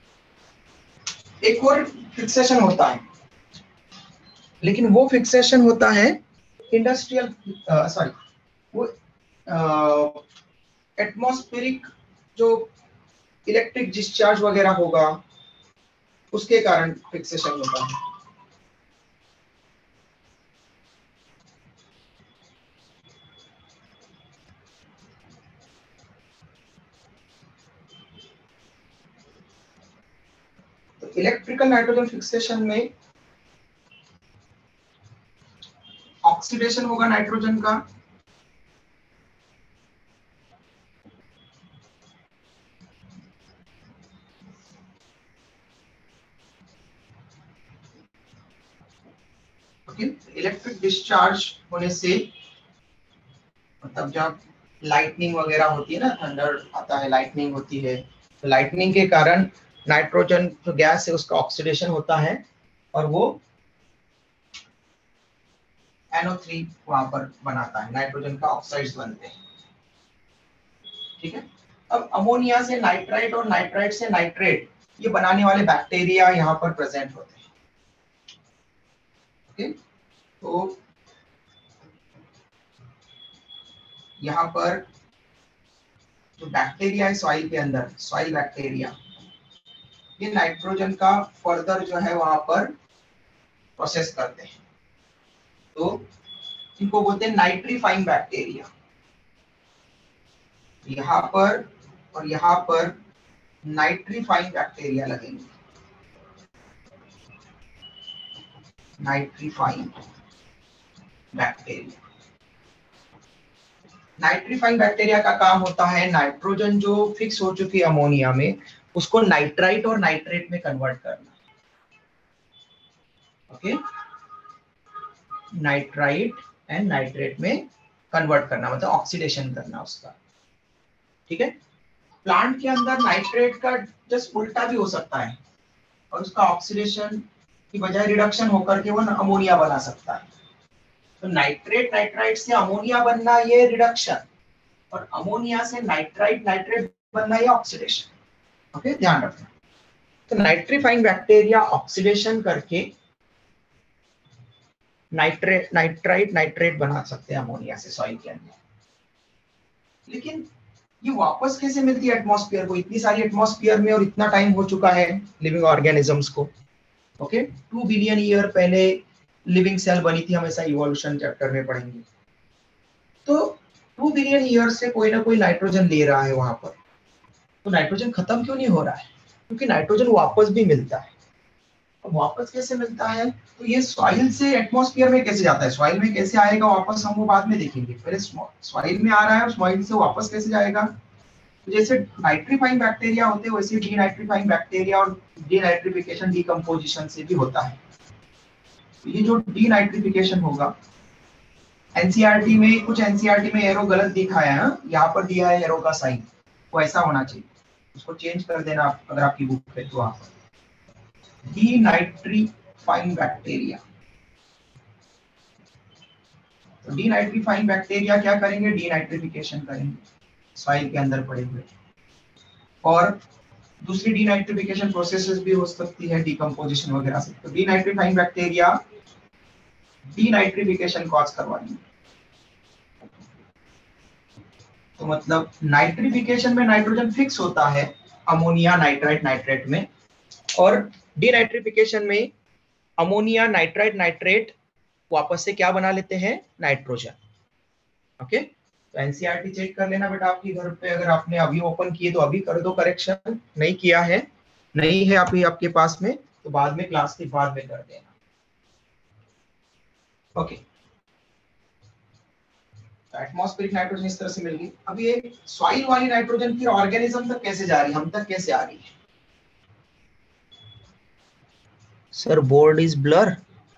एक और फिक्सेशन होता है, लेकिन वो फिक्सेशन होता है इंडस्ट्रियल, सॉरी वो एटमॉस्फेरिक जो इलेक्ट्रिक डिस्चार्ज वगैरह होगा उसके कारण फिक्सेशन होता है। तो इलेक्ट्रिकल नाइट्रोजन फिक्सेशन में ऑक्सीडेशन होगा नाइट्रोजन का, इलेक्ट्रिक डिस्चार्ज होने से, मतलब जब लाइटनिंग वगैरह होती है ना, थंडर आता है, लाइटनिंग होती है, तो लाइटनिंग के कारण नाइट्रोजन जो गैस है उसका ऑक्सीडेशन होता है और वो एन ओ थ्री वहां पर बनाता है, नाइट्रोजन का ऑक्साइड्स बनते हैं। ठीक है, अब अमोनिया से नाइट्राइट और नाइट्राइट से नाइट्रेट ये बनाने वाले बैक्टीरिया यहाँ पर प्रेजेंट होते हैं। ओके, तो यहाँ पर जो बैक्टीरिया है सॉइल के अंदर, सॉइल बैक्टीरिया, ये नाइट्रोजन का फर्दर जो है वहां पर प्रोसेस करते हैं। तो इनको बोलते हैं नाइट्रीफाइंग बैक्टीरिया। यहाँ पर और यहाँ पर नाइट्रीफाइंग बैक्टीरिया लगेंगे, नाइट्रीफाइंग बैक्टीरिया। नाइट्रीफाइंग बैक्टीरिया का काम होता है नाइट्रोजन जो फिक्स हो चुकी है अमोनिया में उसको नाइट्राइट और नाइट्रेट में कन्वर्ट करना। ओके, नाइट्राइट एंड नाइट्रेट में कन्वर्ट करना मतलब ऑक्सीडेशन करना उसका। ठीक है, प्लांट के अंदर नाइट्रेट का जस्ट उल्टा भी हो सकता है और उसका ऑक्सीडेशन की बजाय रिडक्शन होकर के वो अमोनिया बना सकता है। तो नाइट्रेट नाइट्राइट से अमोनिया बनना ये रिडक्शन, और अमोनिया से नाइट्राइट नाइट्रेट बनना ये ऑक्सीडेशन। ओके, ध्यान रखना। तो नाइट्रीफाइंग बैक्टीरिया ऑक्सीडेशन करके नाइट्रेट नाइट्राइट नाइट्रेट बना सकते हैं अमोनिया से सॉइल के अंदर। लेकिन ये वापस कैसे मिलती है एटमॉस्फेयर को? इतनी सारी एटमॉस्फेयर में और इतना टाइम हो चुका है लिविंग ऑर्गेनिजम्स को। ओके, टू बिलियन ईयर पहले लिविंग सेल बनी थी, हम ऐसा इवोल्यूशन चैप्टर में पढ़ेंगे। तो टू बिलियन ईयर से कोई ना कोई नाइट्रोजन ले रहा है वहां पर, तो नाइट्रोजन खत्म क्यों नहीं हो रहा है? क्योंकि नाइट्रोजन वापस भी मिलता है। अब वापस कैसे मिलता है? तो ये सॉइल से एटमॉस्फेयर में कैसे जाता है, सॉइल में कैसे आएगा वापस, हम वो बाद में देखेंगे। पहले सॉइल में आ रहा है और सॉइल से वापस कैसे जाएगा। तो जैसे नाइट्रीफाइंग बैक्टीरिया होते हैं वैसे डीनाइट्रीफाइंग बैक्टीरिया और डीनाइट्रिफिकेशन डीकंपोजिशन से भी होता है। तो ये जो डीनाइट्रिफिकेशन होगा, एनसीईआरटी में कुछ एनसीईआरटी में एरो गलत दिखाया है, यहाँ पर दिया है एरो का साइन, वो ऐसा होना चाहिए, उसको चेंज कर देना अगर आपकी बुक है तो। वहां पर डीनाइट्रीफाइंग बैक्टीरिया, तो डीनाइट्रीफाइंग बैक्टीरिया क्या करेंगे? डीनाइट्रिफिकेशन करेंगे सॉइल के अंदर पड़े हुए। और दूसरी डीनाइट्रिफिकेशन प्रोसेसेस भी हो सकती है डीकंपोजिशन वगैरह से। तो डीनाइट्रीफाइंग बैक्टीरिया डीनाइट्रिफिकेशन कॉज करवाएंगे। तो मतलब नाइट्रिफिकेशन में नाइट्रोजन फिक्स होता है अमोनिया नाइट्राइट नाइट्रेट में, और डीनाइट्रिफिकेशन में अमोनिया नाइट्राइट नाइट्रेट वापस से क्या बना लेते हैं? नाइट्रोजन। ओके, तो एनसीईआरटी चेक कर लेना बेटा आपकी घर पे, अगर आपने अभी ओपन किए तो अभी कर दो करेक्शन, नहीं किया है नहीं है अभी आपके पास में तो बाद में क्लास के बाद में कर देना। ओके, एटमॉस्फेरिक नाइट्रोजन इस तरह से मिल गई। अब ये सॉइल वाली नाइट्रोजन फिर ऑर्गेनिज्म तक कैसे जा रही है, हम तक कैसे आ रही है? सर बोर्ड इज ब्लर,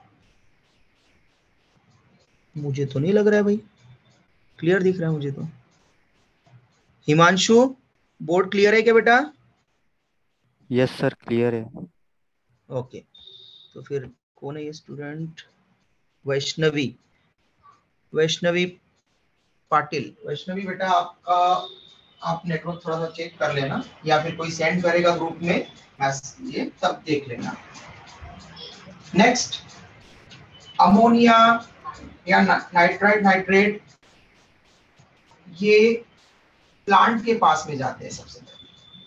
मुझे तो नहीं लग रहा है भाई, क्लियर दिख रहा है मुझे तो। हिमांशु, बोर्ड क्लियर है क्या बेटा?
यस सर, क्लियर है।
ओके, तो फिर कौन है ये स्टूडेंट? वैष्णवी, वैष्णवी पाटिल। वैष्णवी बेटा आपका आप नेटवर्क थोड़ा सा चेक कर लेना, या फिर कोई सेंड करेगा ग्रुप में मैसेज, ये तब देख लेना। नेक्स्ट, अमोनिया या नाइट्राइट नाइट्रेट ये प्लांट के पास में जाते हैं सबसे पहले।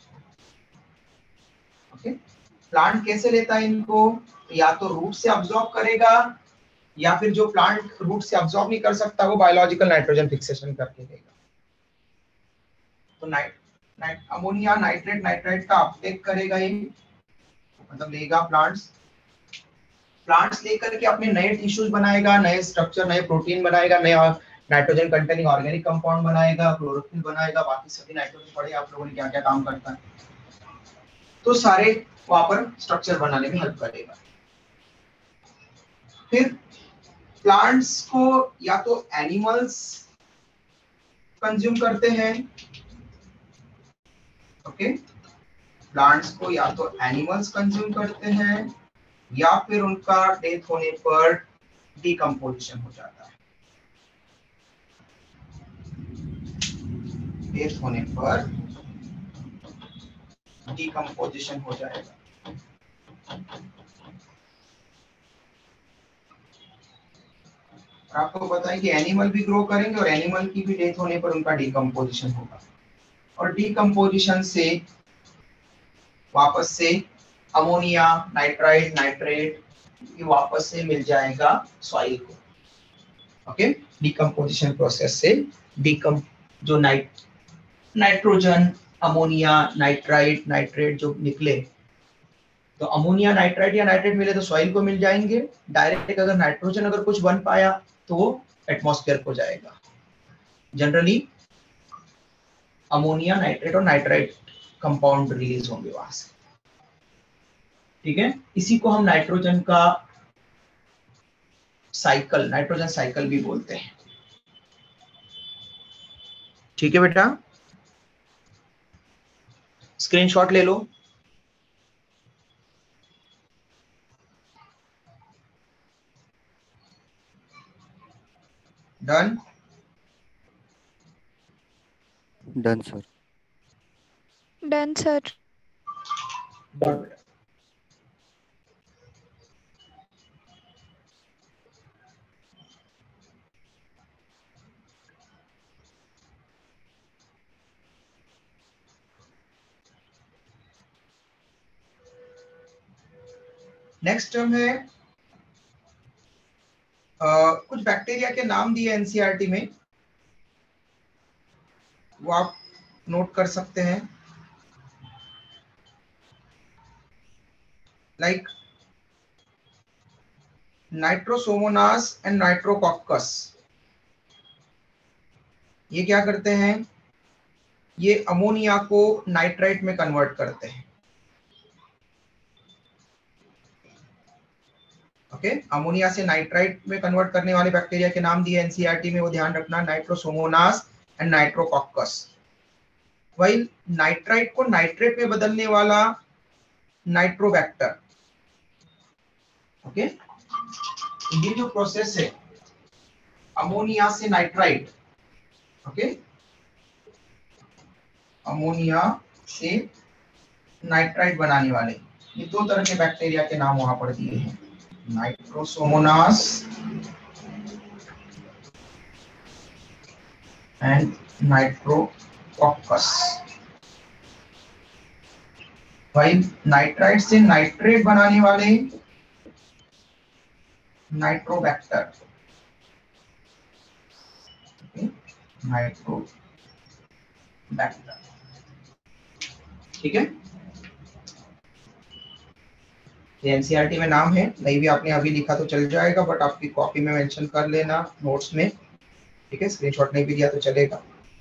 ओके, प्लांट कैसे लेता है इनको? या तो रूट से अब्सॉर्ब करेगा, या फिर जो प्लांट रूट से अब्सॉर्ब नहीं कर सकता वो बायोलॉजिकल नाइट्रोजन फिक्सेशन करके देगा। तो नाइट नाइट अमोनिया नाइट्रेट नाइट्राइट का अपटेक करेगा ये, मतलब लेगा प्लांट्स प्लांट्स लेकर के अपने नए टिश्यूज बनाएगा, नए स्ट्रक्चर, नए प्रोटीन बनाएगा, नया नाइट्रोजन कंटेनिंग ऑर्गेनिक कंपाउंड बनाएगा, क्लोरोफिल बनाएगा, बाकी सभी नाइट्रोजन पढ़े आप लोगों ने क्या क्या काम करता है, तो सारे वहां पर स्ट्रक्चर बनाने में हेल्प करेगा। फिर प्लांट्स को या तो एनिमल्स कंज्यूम करते हैं, ओके, प्लांट्स को या तो एनिमल्स कंज्यूम करते हैं या फिर उनका डेथ होने पर डिकम्पोजिशन हो जाता है। डेथ होने पर डिकम्पोजिशन हो जाएगा। आपको पता है कि एनिमल भी ग्रो करेंगे और एनिमल की भी डेथ होने पर उनका डिकम्पोजिशन होगा, और डिकम्पोजिशन से वापस से अमोनिया नाइट्राइट नाइट्रेट ये वापस से मिल जाएगा सॉइल को। ओके, डिकम्पोजिशन प्रोसेस से डिकम जो नाइट नाइट्रोजन अमोनिया नाइट्राइट नाइट्रेट जो निकले, तो अमोनिया नाइट्राइट या नाइट्रेट मिले तो सॉइल को मिल जाएंगे डायरेक्ट। अगर नाइट्रोजन अगर कुछ बन पाया तो वो एटमॉस्फेयर को जाएगा। जनरली अमोनिया नाइट्रेट और नाइट्राइट कंपाउंड रिलीज होंगे वहां से। ठीक है, इसी को हम नाइट्रोजन का साइकिल, नाइट्रोजन साइकिल भी बोलते हैं। ठीक है बेटा, स्क्रीनशॉट ले लो। Done
done sir.
Done sir.
बहुत बेटा। नेक्स्ट टर्म है आ, कुछ बैक्टीरिया के नाम दिए एनसीईआरटी में, वो आप नोट कर सकते हैं। लाइक नाइट्रोसोमोनास एंड नाइट्रोकॉकस, ये क्या करते हैं, ये अमोनिया को नाइट्राइट में कन्वर्ट करते हैं। Okay okay? अमोनिया से नाइट्राइट में कन्वर्ट करने वाले बैक्टीरिया के नाम दिए एनसीईआरटी में, वो ध्यान रखना, नाइट्रोसोमोनास एंड नाइट्रोकॉकस। वही नाइट्राइट को नाइट्रेट में बदलने वाला नाइट्रोबैक्टर। ओके, ये जो प्रोसेस है अमोनिया से नाइट्राइट, ओके, अमोनिया से नाइट्राइट बनाने वाले ये दो तरह के बैक्टीरिया के नाम वहां पर दिए हैं, नाइट्रोसोमोनास एंड नाइट्रोकॉकस। भाई नाइट्राइट से नाइट्रेट बनाने वाले नाइट्रोबैक्टर, नाइट्रोबैक्टर। ठीक है, ये एनसीईआरटी में नाम है, नहीं भी आपने अभी लिखा तो चल जाएगा, बट आपकी कॉपी में मेंशन कर लेना नोट्स में। ठीक है, स्क्रीनशॉट नहीं भी दिया तो चलेगा।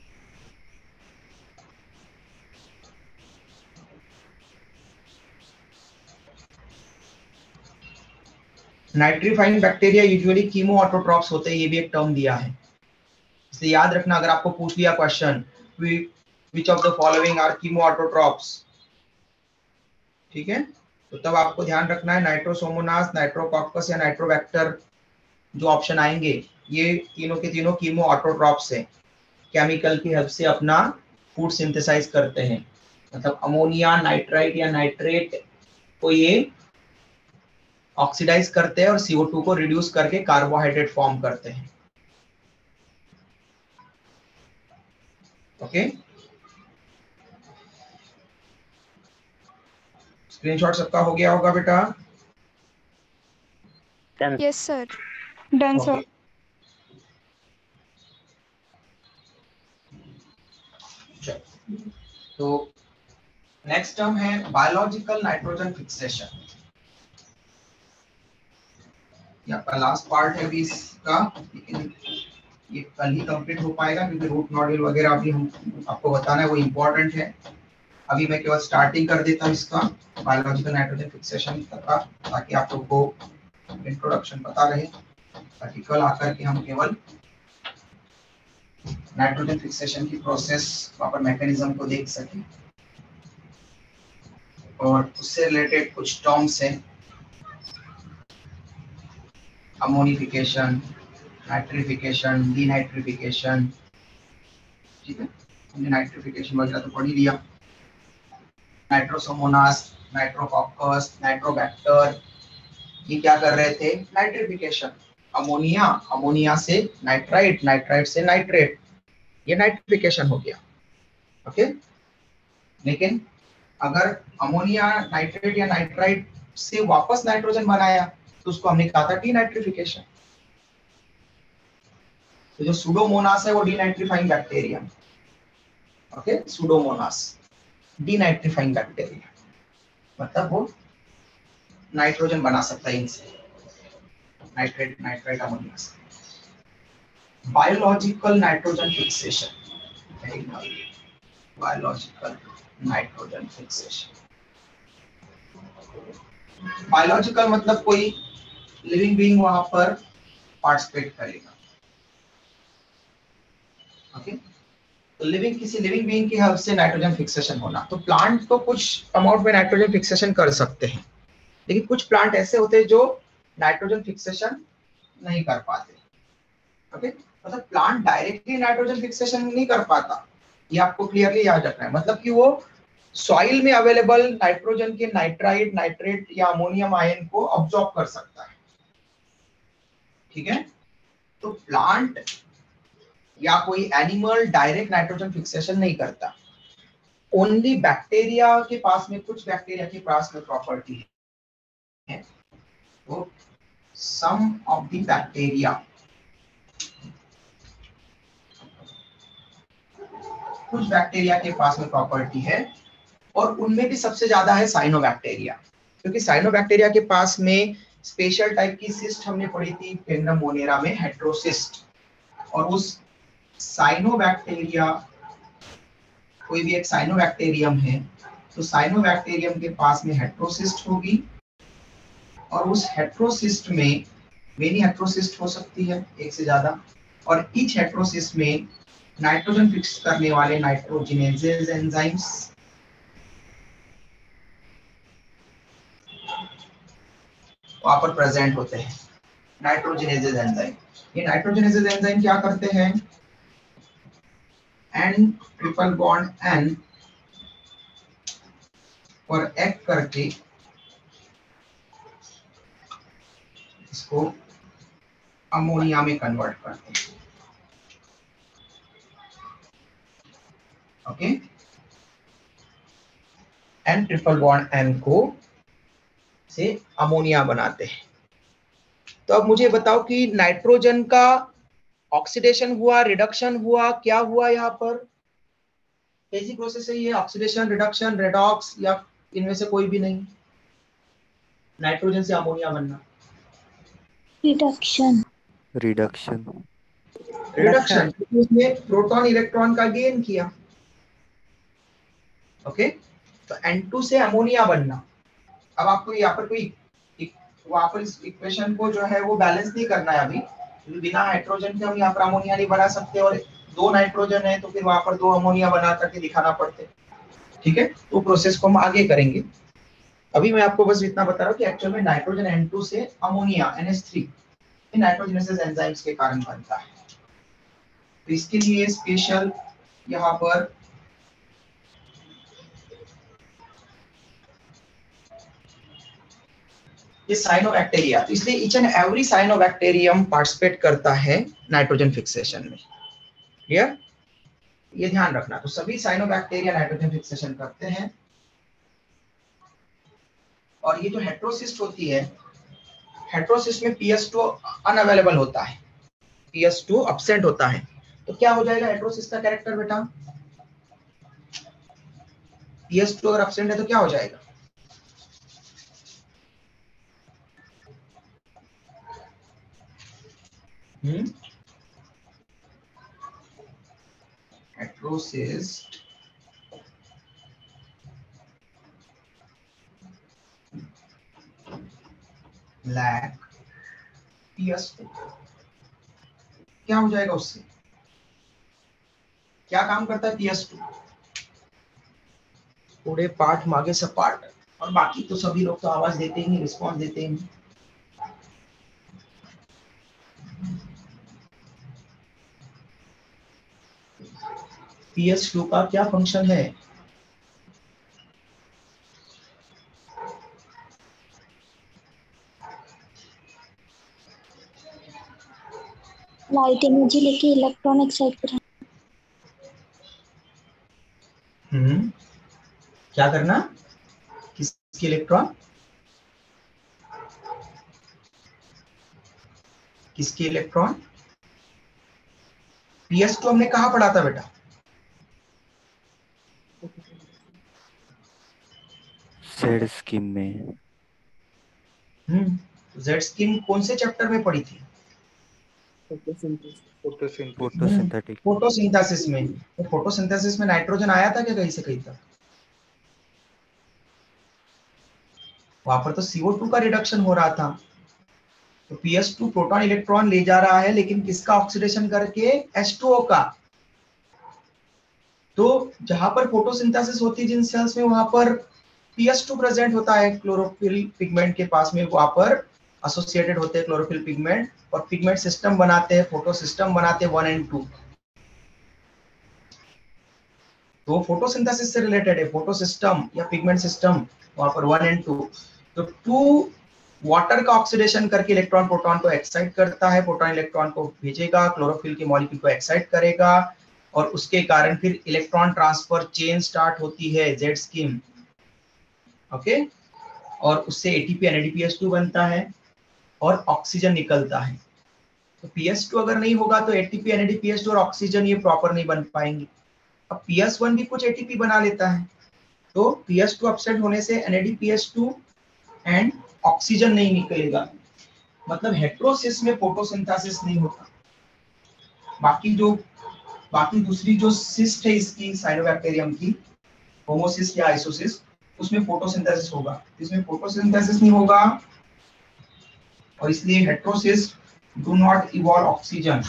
Nitrifying bacteria usually chemoautotrophs होते हैं, ये भी एक टर्म दिया है, इसलिए याद रखना। अगर आपको पूछ लिया question which of the following are chemoautotrophs, ठीक है, तो तब आपको ध्यान रखना है नाइट्रोसोमोनास, नाइट्रोकॉकस या नाइट्रोबैक्टर जो ऑप्शन आएंगे, ये तीनों के तीनों कीमो ऑटोट्रॉप्स हैं, केमिकल की हेल्प से अपना फूड सिंथेसाइज करते हैं। मतलब अमोनिया, नाइट्राइट या नाइट्रेट को ये ऑक्सीडाइज करते हैं और सी ओ टू को रिड्यूस करके कार्बोहाइड्रेट फॉर्म करते हैं। ओके, स्क्रीनशॉट सबका हो गया होगा बेटा?
Yes sir. Done sir.
तो नेक्स्ट टर्म है बायोलॉजिकल नाइट्रोजन फिक्सेशन। ये आपका लास्ट पार्ट है अभी इसका, लेकिन ये कल ही कंप्लीट हो पाएगा क्योंकि रूट मॉड्यूल वगैरह अभी हम आपको बताना है, वो इम्पोर्टेंट है। अभी मैं केवल स्टार्टिंग कर देता हूँ इसका बायोलॉजिकल नाइट्रोजन फिक्सेशन का, ताकि आप लोग को इंट्रोडक्शन पता रहे, ताकि कल आकर के हम केवल नाइट्रोजन फिक्सेशन की प्रोसेस, प्रॉपर मैकेनिज्म को देख सकें। और उससे रिलेटेड कुछ टर्म्स हैं, अमोनिफिकेशन, नाइट्रिफिकेशन, डीनाइट्रिफिकेशन। ठीक है, हमने नाइट्रिफिकेशन वगैरह तो पढ़ ही लिया। नाइट्रोसोमोनास, नाइट्रोकॉकस, नाइट्रोबैक्टर, ये क्या कर रहे थे? नाइट्रिफिकेशन। अमोनिया, अमोनिया से नाइट्राइट, नाइट्राइट से नाइट्रेट, ये नाइट्रिफिकेशन हो गया। ओके, लेकिन अगर अमोनिया, नाइट्रेट या नाइट्राइट से वापस नाइट्रोजन बनाया तो उसको हमने कहा था डीनाइट्रिफिकेशन। तो जो सुडोमोनास है वो denitrifying bacteria. Okay, Pseudomonas denitrifying bacteria, मतलब वो नाइट्रोजन बना सकता है इनसे, नाइट्रेट, नाइट्राइट, अमोनिया से। Biological nitrogen fixation, biological nitrogen fixation. Biological मतलब कोई लिविंग बीइंग वहां पर पार्टिसिपेट करेगा। ओके, तो लिविंग किसी लिविंग बीइंग की हेल्प से नाइट्रोजन फिक्सेशन होना। तो प्लांट तो कुछ अमाउंट में नाइट्रोजन फिक्सेशन कर सकते हैं, लेकिन कुछ प्लांट ऐसे होते हैं जो नाइट्रोजन फिक्सेशन नहीं कर पाते। ओके, मतलब प्लांट डायरेक्टली नाइट्रोजन फिक्सेशन नहीं कर पाता, ये आपको क्लियरली याद रखना है। मतलब कि वो सॉइल में अवेलेबल नाइट्रोजन के नाइट्राइट, नाइट्रेट या अमोनियम आयन को अब्सॉर्ब कर सकता है। ठीक है, तो प्लांट या कोई एनिमल डायरेक्ट नाइट्रोजन फिक्सेशन नहीं करता। ओनली बैक्टीरिया के पास में, कुछ बैक्टीरिया के पास में प्रॉपर्टी है, वो सम ऑफ द बैक्टीरिया, कुछ बैक्टीरिया के पास में प्रॉपर्टी है, और उनमें भी सबसे ज्यादा है साइनोबैक्टीरिया। क्योंकि साइनोबैक्टीरिया के पास में स्पेशल टाइप की सिस्ट हमने पढ़ी थी पेंडम मोनेरा में, हेट्रोसिस्ट। और उस साइनोबैक्टीरिया, कोई भी एक साइनोबैक्टीरियम है, तो साइनोबैक्टीरियम के पास में हेट्रोसिस्ट होगी, और उस हेट्रोसिस्ट में मेनी हेट्रोसिस्ट हो सकती है, एक से ज्यादा, और ईच हेट्रोसिस्ट में नाइट्रोजन फिक्स करने वाले नाइट्रोजिनेजेज एंजाइम्स वहां पर प्रेजेंट होते हैं। नाइट्रोजिनेजेज एंजाइम, ये नाइट्रोजिनेजेज एंजाइम क्या करते हैं, एन ट्रिपल बॉन्ड एन और एक्ट करके इसको अमोनिया में कन्वर्ट करते हैं। Okay, N triple bond N को से अमोनिया बनाते हैं। तो अब मुझे बताओ कि नाइट्रोजन का ऑक्सीडेशन हुआ, रिडक्शन हुआ, क्या हुआ यहाँ पर? कैसी प्रोसेस है ये? ऑक्सीडेशन, रिडक्शन, रेडॉक्स, या इनमें से कोई भी नहीं? नाइट्रोजन से अमोनिया बनना,
रिडक्शन।
रिडक्शन।
रिडक्शन, उसने प्रोटॉन इलेक्ट्रॉन का गेन किया। ओके, तो एन टू से अमोनिया बनना। अब आपको यहाँ पर कोई वहां पर इस इक्वेशन को जो है वो बैलेंस नहीं करना है अभी, क्योंकि बिना हाइड्रोजन के हम यहाँ पर अमोनिया नहीं बना सकते, और दो नाइट्रोजन है तो फिर वहां पर दो अमोनिया बना करके दिखाना पड़ते। ठीक है, तो प्रोसेस को हम आगे करेंगे। अभी मैं आपको बस इतना बता रहा हूँ कि एक्चुअल में नाइट्रोजन एन टू से ammonia N H three nitrogenases enzymes के कारण बनता है। तो इसके लिए स्पेशल यहाँ पर ये साइनोबैक्टीरिया, तो इसलिए each and every cyanobacterium participate करता है नाइट्रोजन फिक्सेशन में। क्लियर? ये ध्यान रखना। तो सभी साइनोबैक्टीरिया नाइट्रोजन फिक्सेशन करते हैं। और ये जो हेट्रोसिस्ट होती है, हेट्रोसिस्ट में पी एस टू अनअवेलेबल होता है, पी एस टू एब्सेंट होता है। तो क्या हो जाएगा हेट्रोसिस्ट का कैरेक्टर बेटा? पी एस टू अगर एब्सेंट है तो क्या हो जाएगा? Hmm heterocyst lack P S two, क्या हो जाएगा उससे? क्या काम करता है पी एस टू? पूरे पाठ मागे सपाट, और बाकी तो सभी लोग तो आवाज देते ही, रिस्पॉन्स देते ही। पी एस टू का क्या फंक्शन है?
लाइट एनर्जी लेके इलेक्ट्रॉन एक्साइट करना।
हम्म क्या करना? किसके इलेक्ट्रॉन? किसके इलेक्ट्रॉन? पी एस टू हमने कहाँ पढ़ा था बेटा?
जेड स्कीम में।
हम्म जेड स्कीम कौन से चैप्टर में पढ़ी थी?
फोटोसिंथेटिक।
फोटोसिंथेसिस में, तो फोटोसिंथेसिस में नाइट्रोजन आया था क्या कहीं से कहीं तक? वहां पर तो सी ओ टू का रिडक्शन हो रहा था। तो P S two proton electron ले जा रहा है, लेकिन किसका ऑक्सीडेशन करके? एच टू ओ का। तो जहां पर फोटोसिंथेसिस होती है जिन सेल्स में, वहां पर पी एस टू प्रेजेंट होता है क्लोरोफिल पिगमेंट के पास में, वहां पर एसोसिएटेड होते हैं क्लोरोफिल पिगमेंट, और पिगमेंट सिस्टम बनाते हैं, फोटो सिस्टम बनाते हैं वन एंड टू। तो फोटोसिंथेसिस से रिलेटेड है फोटो सिस्टम या पिगमेंट सिस्टम, वहां पर वन एंड टू। तो टू वाटर का ऑक्सीडेशन करके इलेक्ट्रॉन प्रोटॉन को एक्साइट करता है, प्रोटॉन इलेक्ट्रॉन को भेजेगा, क्लोरोफिल के मॉलिक्यूल को एक्साइट करेगा, और उसके कारण फिर इलेक्ट्रॉन ट्रांसफर चेन स्टार्ट होती है, जेड स्कीम। ओके, और उससे A T P N A D P S two बनता है और ऑक्सीजन निकलता है। तो पी एस टू अगर नहीं होगा तो A T P N A D P S two और ऑक्सीजन ये प्रॉपर नहीं बन पाएंगे। अब पी एस वन भी कुछ ए टी पी बना लेता है, तो पी एस टू अपसेट होने से N A D P S two and oxygen नहीं निकलेगा। मतलब हेट्रोसिस में फोटोसिंथेसिस नहीं होता। बाकी जो बाकी दूसरी जो सिस्ट है इसकी साइनोबैक्टीरियम की, होमोसिस या आइसोसिस, उसमें फोटोसिंथेसिस होगा, इसमें फोटोसिंथेसिस नहीं होगा, और इसलिए heterocysts do not evolve oxygen,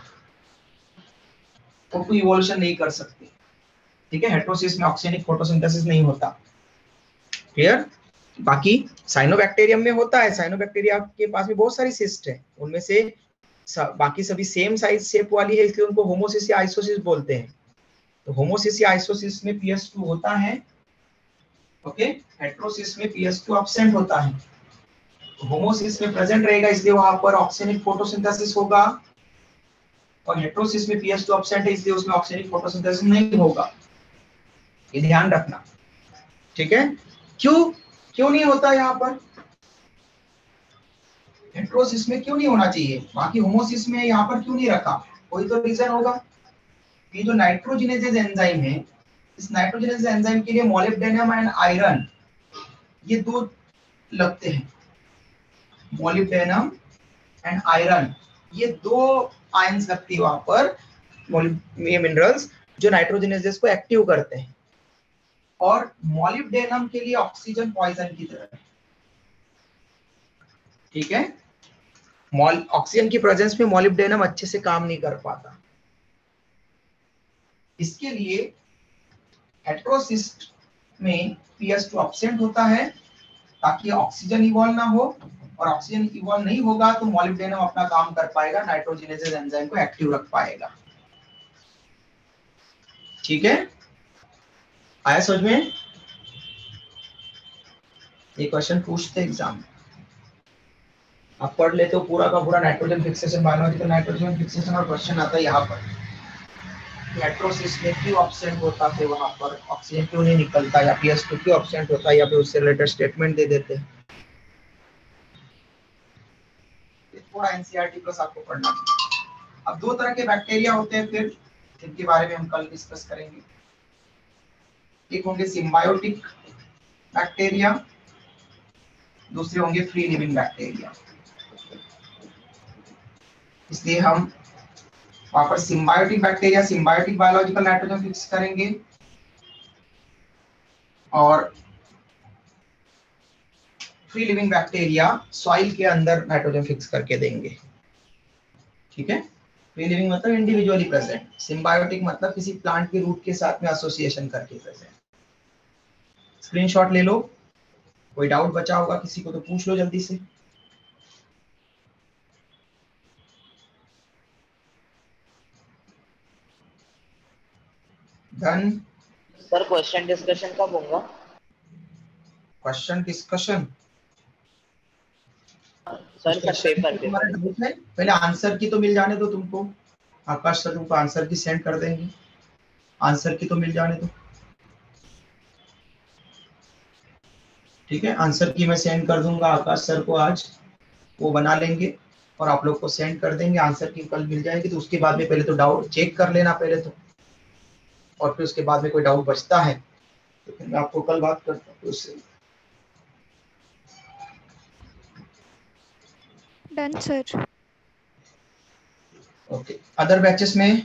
photo evolution नहीं कर सकते। ठीक है, हेट्रोसिस में ऑक्सीजनिक फोटोसिंथेसिस नहीं होता। क्लियर? बाकी साइनोबैक्टीरियम में होता है। साइनोबैक्टीरिया के पास में बहुत सारी सिस्ट है, उनमें से बाकी सभी सेम साइज शेप वाली है, इसलिए उनको होमोसिस या आइसोसिस बोलते हैं। तो होमोसिस या आइसोसिस में पी एस टू होता है, ओके, हेट्रोसिस में पी एस टू एब्सेंट होता है। तो होमोसिस में प्रेजेंट रहेगा, इसलिए वहां पर ऑक्सीजनिक फोटोसिंथेसिस होगा, और हेट्रोसिस में पी एस टू एब्सेंट है, इसलिए उसमें ऑक्सीजनिक फोटोसिंथेसिस नहीं होगा। ये ध्यान रखना, ठीक है? क्यों क्यों नहीं होता यहाँ पर? हेट्रोसिस में क्यों नहीं होना चाहिए, बाकी होमोसिस में यहाँ पर क्यों नहीं रखा? कोई तो रीजन होगा। ये जो नाइट्रोजिनेजेज एंजाइम है, इस नाइट्रोजिनेजेज एंजाइम के लिए मोलिब्डेनम एंड आयरन, ये दो लगते हैं। मोलिब्डेनम एंड आयरन, ये दो आयंस लगती है वहां पर, ये मिनरल्स जो नाइट्रोजिनेजेस को एक्टिव करते हैं। और मोलिब्डेनम के लिए ऑक्सीजन पॉइजन की तरह है। ठीक है, मॉल ऑक्सीजन की प्रेजेंस में मोलिब्डेनम अच्छे से काम नहीं कर पाता। इसके लिए हेट्रोसिस्ट में पी एस टू एब्सेंट होता है, ताकि ऑक्सीजन इवॉल्व ना हो, और ऑक्सीजन इवॉल्व नहीं होगा तो मोलिब्डेनम अपना काम कर पाएगा, नाइट्रोजिनेजेज एंजाइम को एक्टिव रख पाएगा। ठीक है, आया समझ में? ये क्वेश्चन पूछते एग्जाम में, आप पढ़ लेते हो पूरा का पूरा nitrogen fixation, biological nitrogen fixation, और क्वेश्चन आता है यहाँ पर हेट्रोसिस में क्यों एब्सेंट होता है, वहां पर ऑक्सीजन क्यों नहीं निकलता, या पी एस टू क्यों एब्सेंट होता है, या फिर उससे रिलेटेड स्टेटमेंट दे देते हैं। थोड़ा N C E R T plus आपको पढ़ना है। अब दो तरह के बैक्टीरिया होते हैं फिर, जिनके बारे में हम कल डिस्कस करेंगे। एक होंगे सिम्बायोटिक बैक्टीरिया, दूसरे होंगे फ्री लिविंग बैक्टीरिया। इसलिए हम वहां पर symbiotic bacteria, symbiotic biological nitrogen fix करेंगे, और फ्री लिविंग बैक्टीरिया सॉइल के अंदर नाइट्रोजन फिक्स करके देंगे। ठीक है, फ्री लिविंग मतलब इंडिविजुअली प्रेजेंट, सिम्बायोटिक मतलब किसी प्लांट के रूट के साथ में एसोसिएशन करके प्रेजेंट। स्क्रीनशॉट ले लो, कोई डाउट बचा होगा किसी को तो पूछ लो जल्दी से। डन?
सर क्वेश्चन डिस्कशन कब होगा?
Question discussion
sir sir paper
तुम्हारा
पेपर
डाउट है, पहले आंसर की तो मिल जाने दो तुमको। आकाश सर तुमको आंसर की सेंड कर देंगे, आंसर की तो मिल जाने दो। ठीक है, आंसर की मैं सेंड कर दूंगा आकाश सर को आज, वो बना लेंगे और आप लोग को सेंड कर देंगे। आंसर की कल मिल जाएगी, तो उसके बाद में पहले तो डाउट चेक कर लेना पहले तो, और फिर उसके बाद में कोई डाउट बचता है तो फिर मैं आपको कल बात करता हूँ उससे।
Done sir.
Okay, other batches में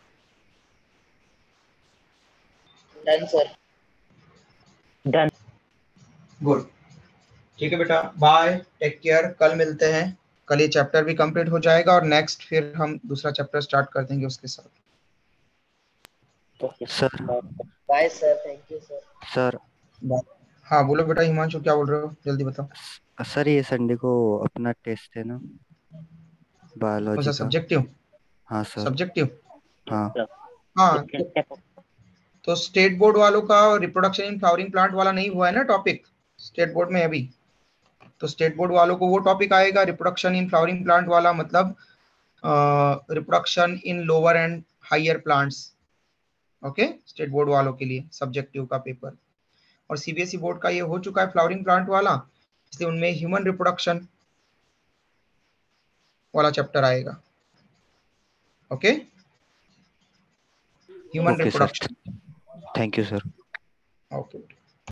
डन सर।
डन।
गुड, ठीक है बेटा, बाय, टेक केयर, कल मिलते हैं। कल ये चैप्टर भी कंप्लीट हो जाएगा और नेक्स्ट फिर हम दूसरा चैप्टर स्टार्ट कर देंगे उसके साथ।
Sir
bye sir, thank you sir.
Sir
हाँ बोलो बेटा हिमांशु, क्या बोल रहे हो, जल्दी बताओ।
सर ये संडे को अपना टेस्ट है ना
कौन
बायोलॉजी
सा
का?
सब्जेक्टिव?
हाँ सर।
सब्जेक्टिव,
हाँ
हाँ तो, तो स्टेट बोर्ड वालों का रिप्रोडक्शन इन फ्लावरिंग प्लांट वाला नहीं हुआ है ना टॉपिक स्टेट बोर्ड में अभी, तो स्टेट बोर्ड वालों को वो टॉपिक आएगा रिप्रोडक्शन इन फ्लावरिंग प्लांट वाला, मतलब reproduction in lower and higher plants. Okay, state board वालों के लिए सब्जेक्टिव का पेपर। और सीबीएसई बोर्ड का ये हो चुका है फ्लावरिंग प्लांट वाला, इसलिए उनमें ह्यूमन रिप्रोडक्शन वाला चैप्टर आएगा। Okay, human
okay sir,
reproduction.
Thank you sir.
Okay.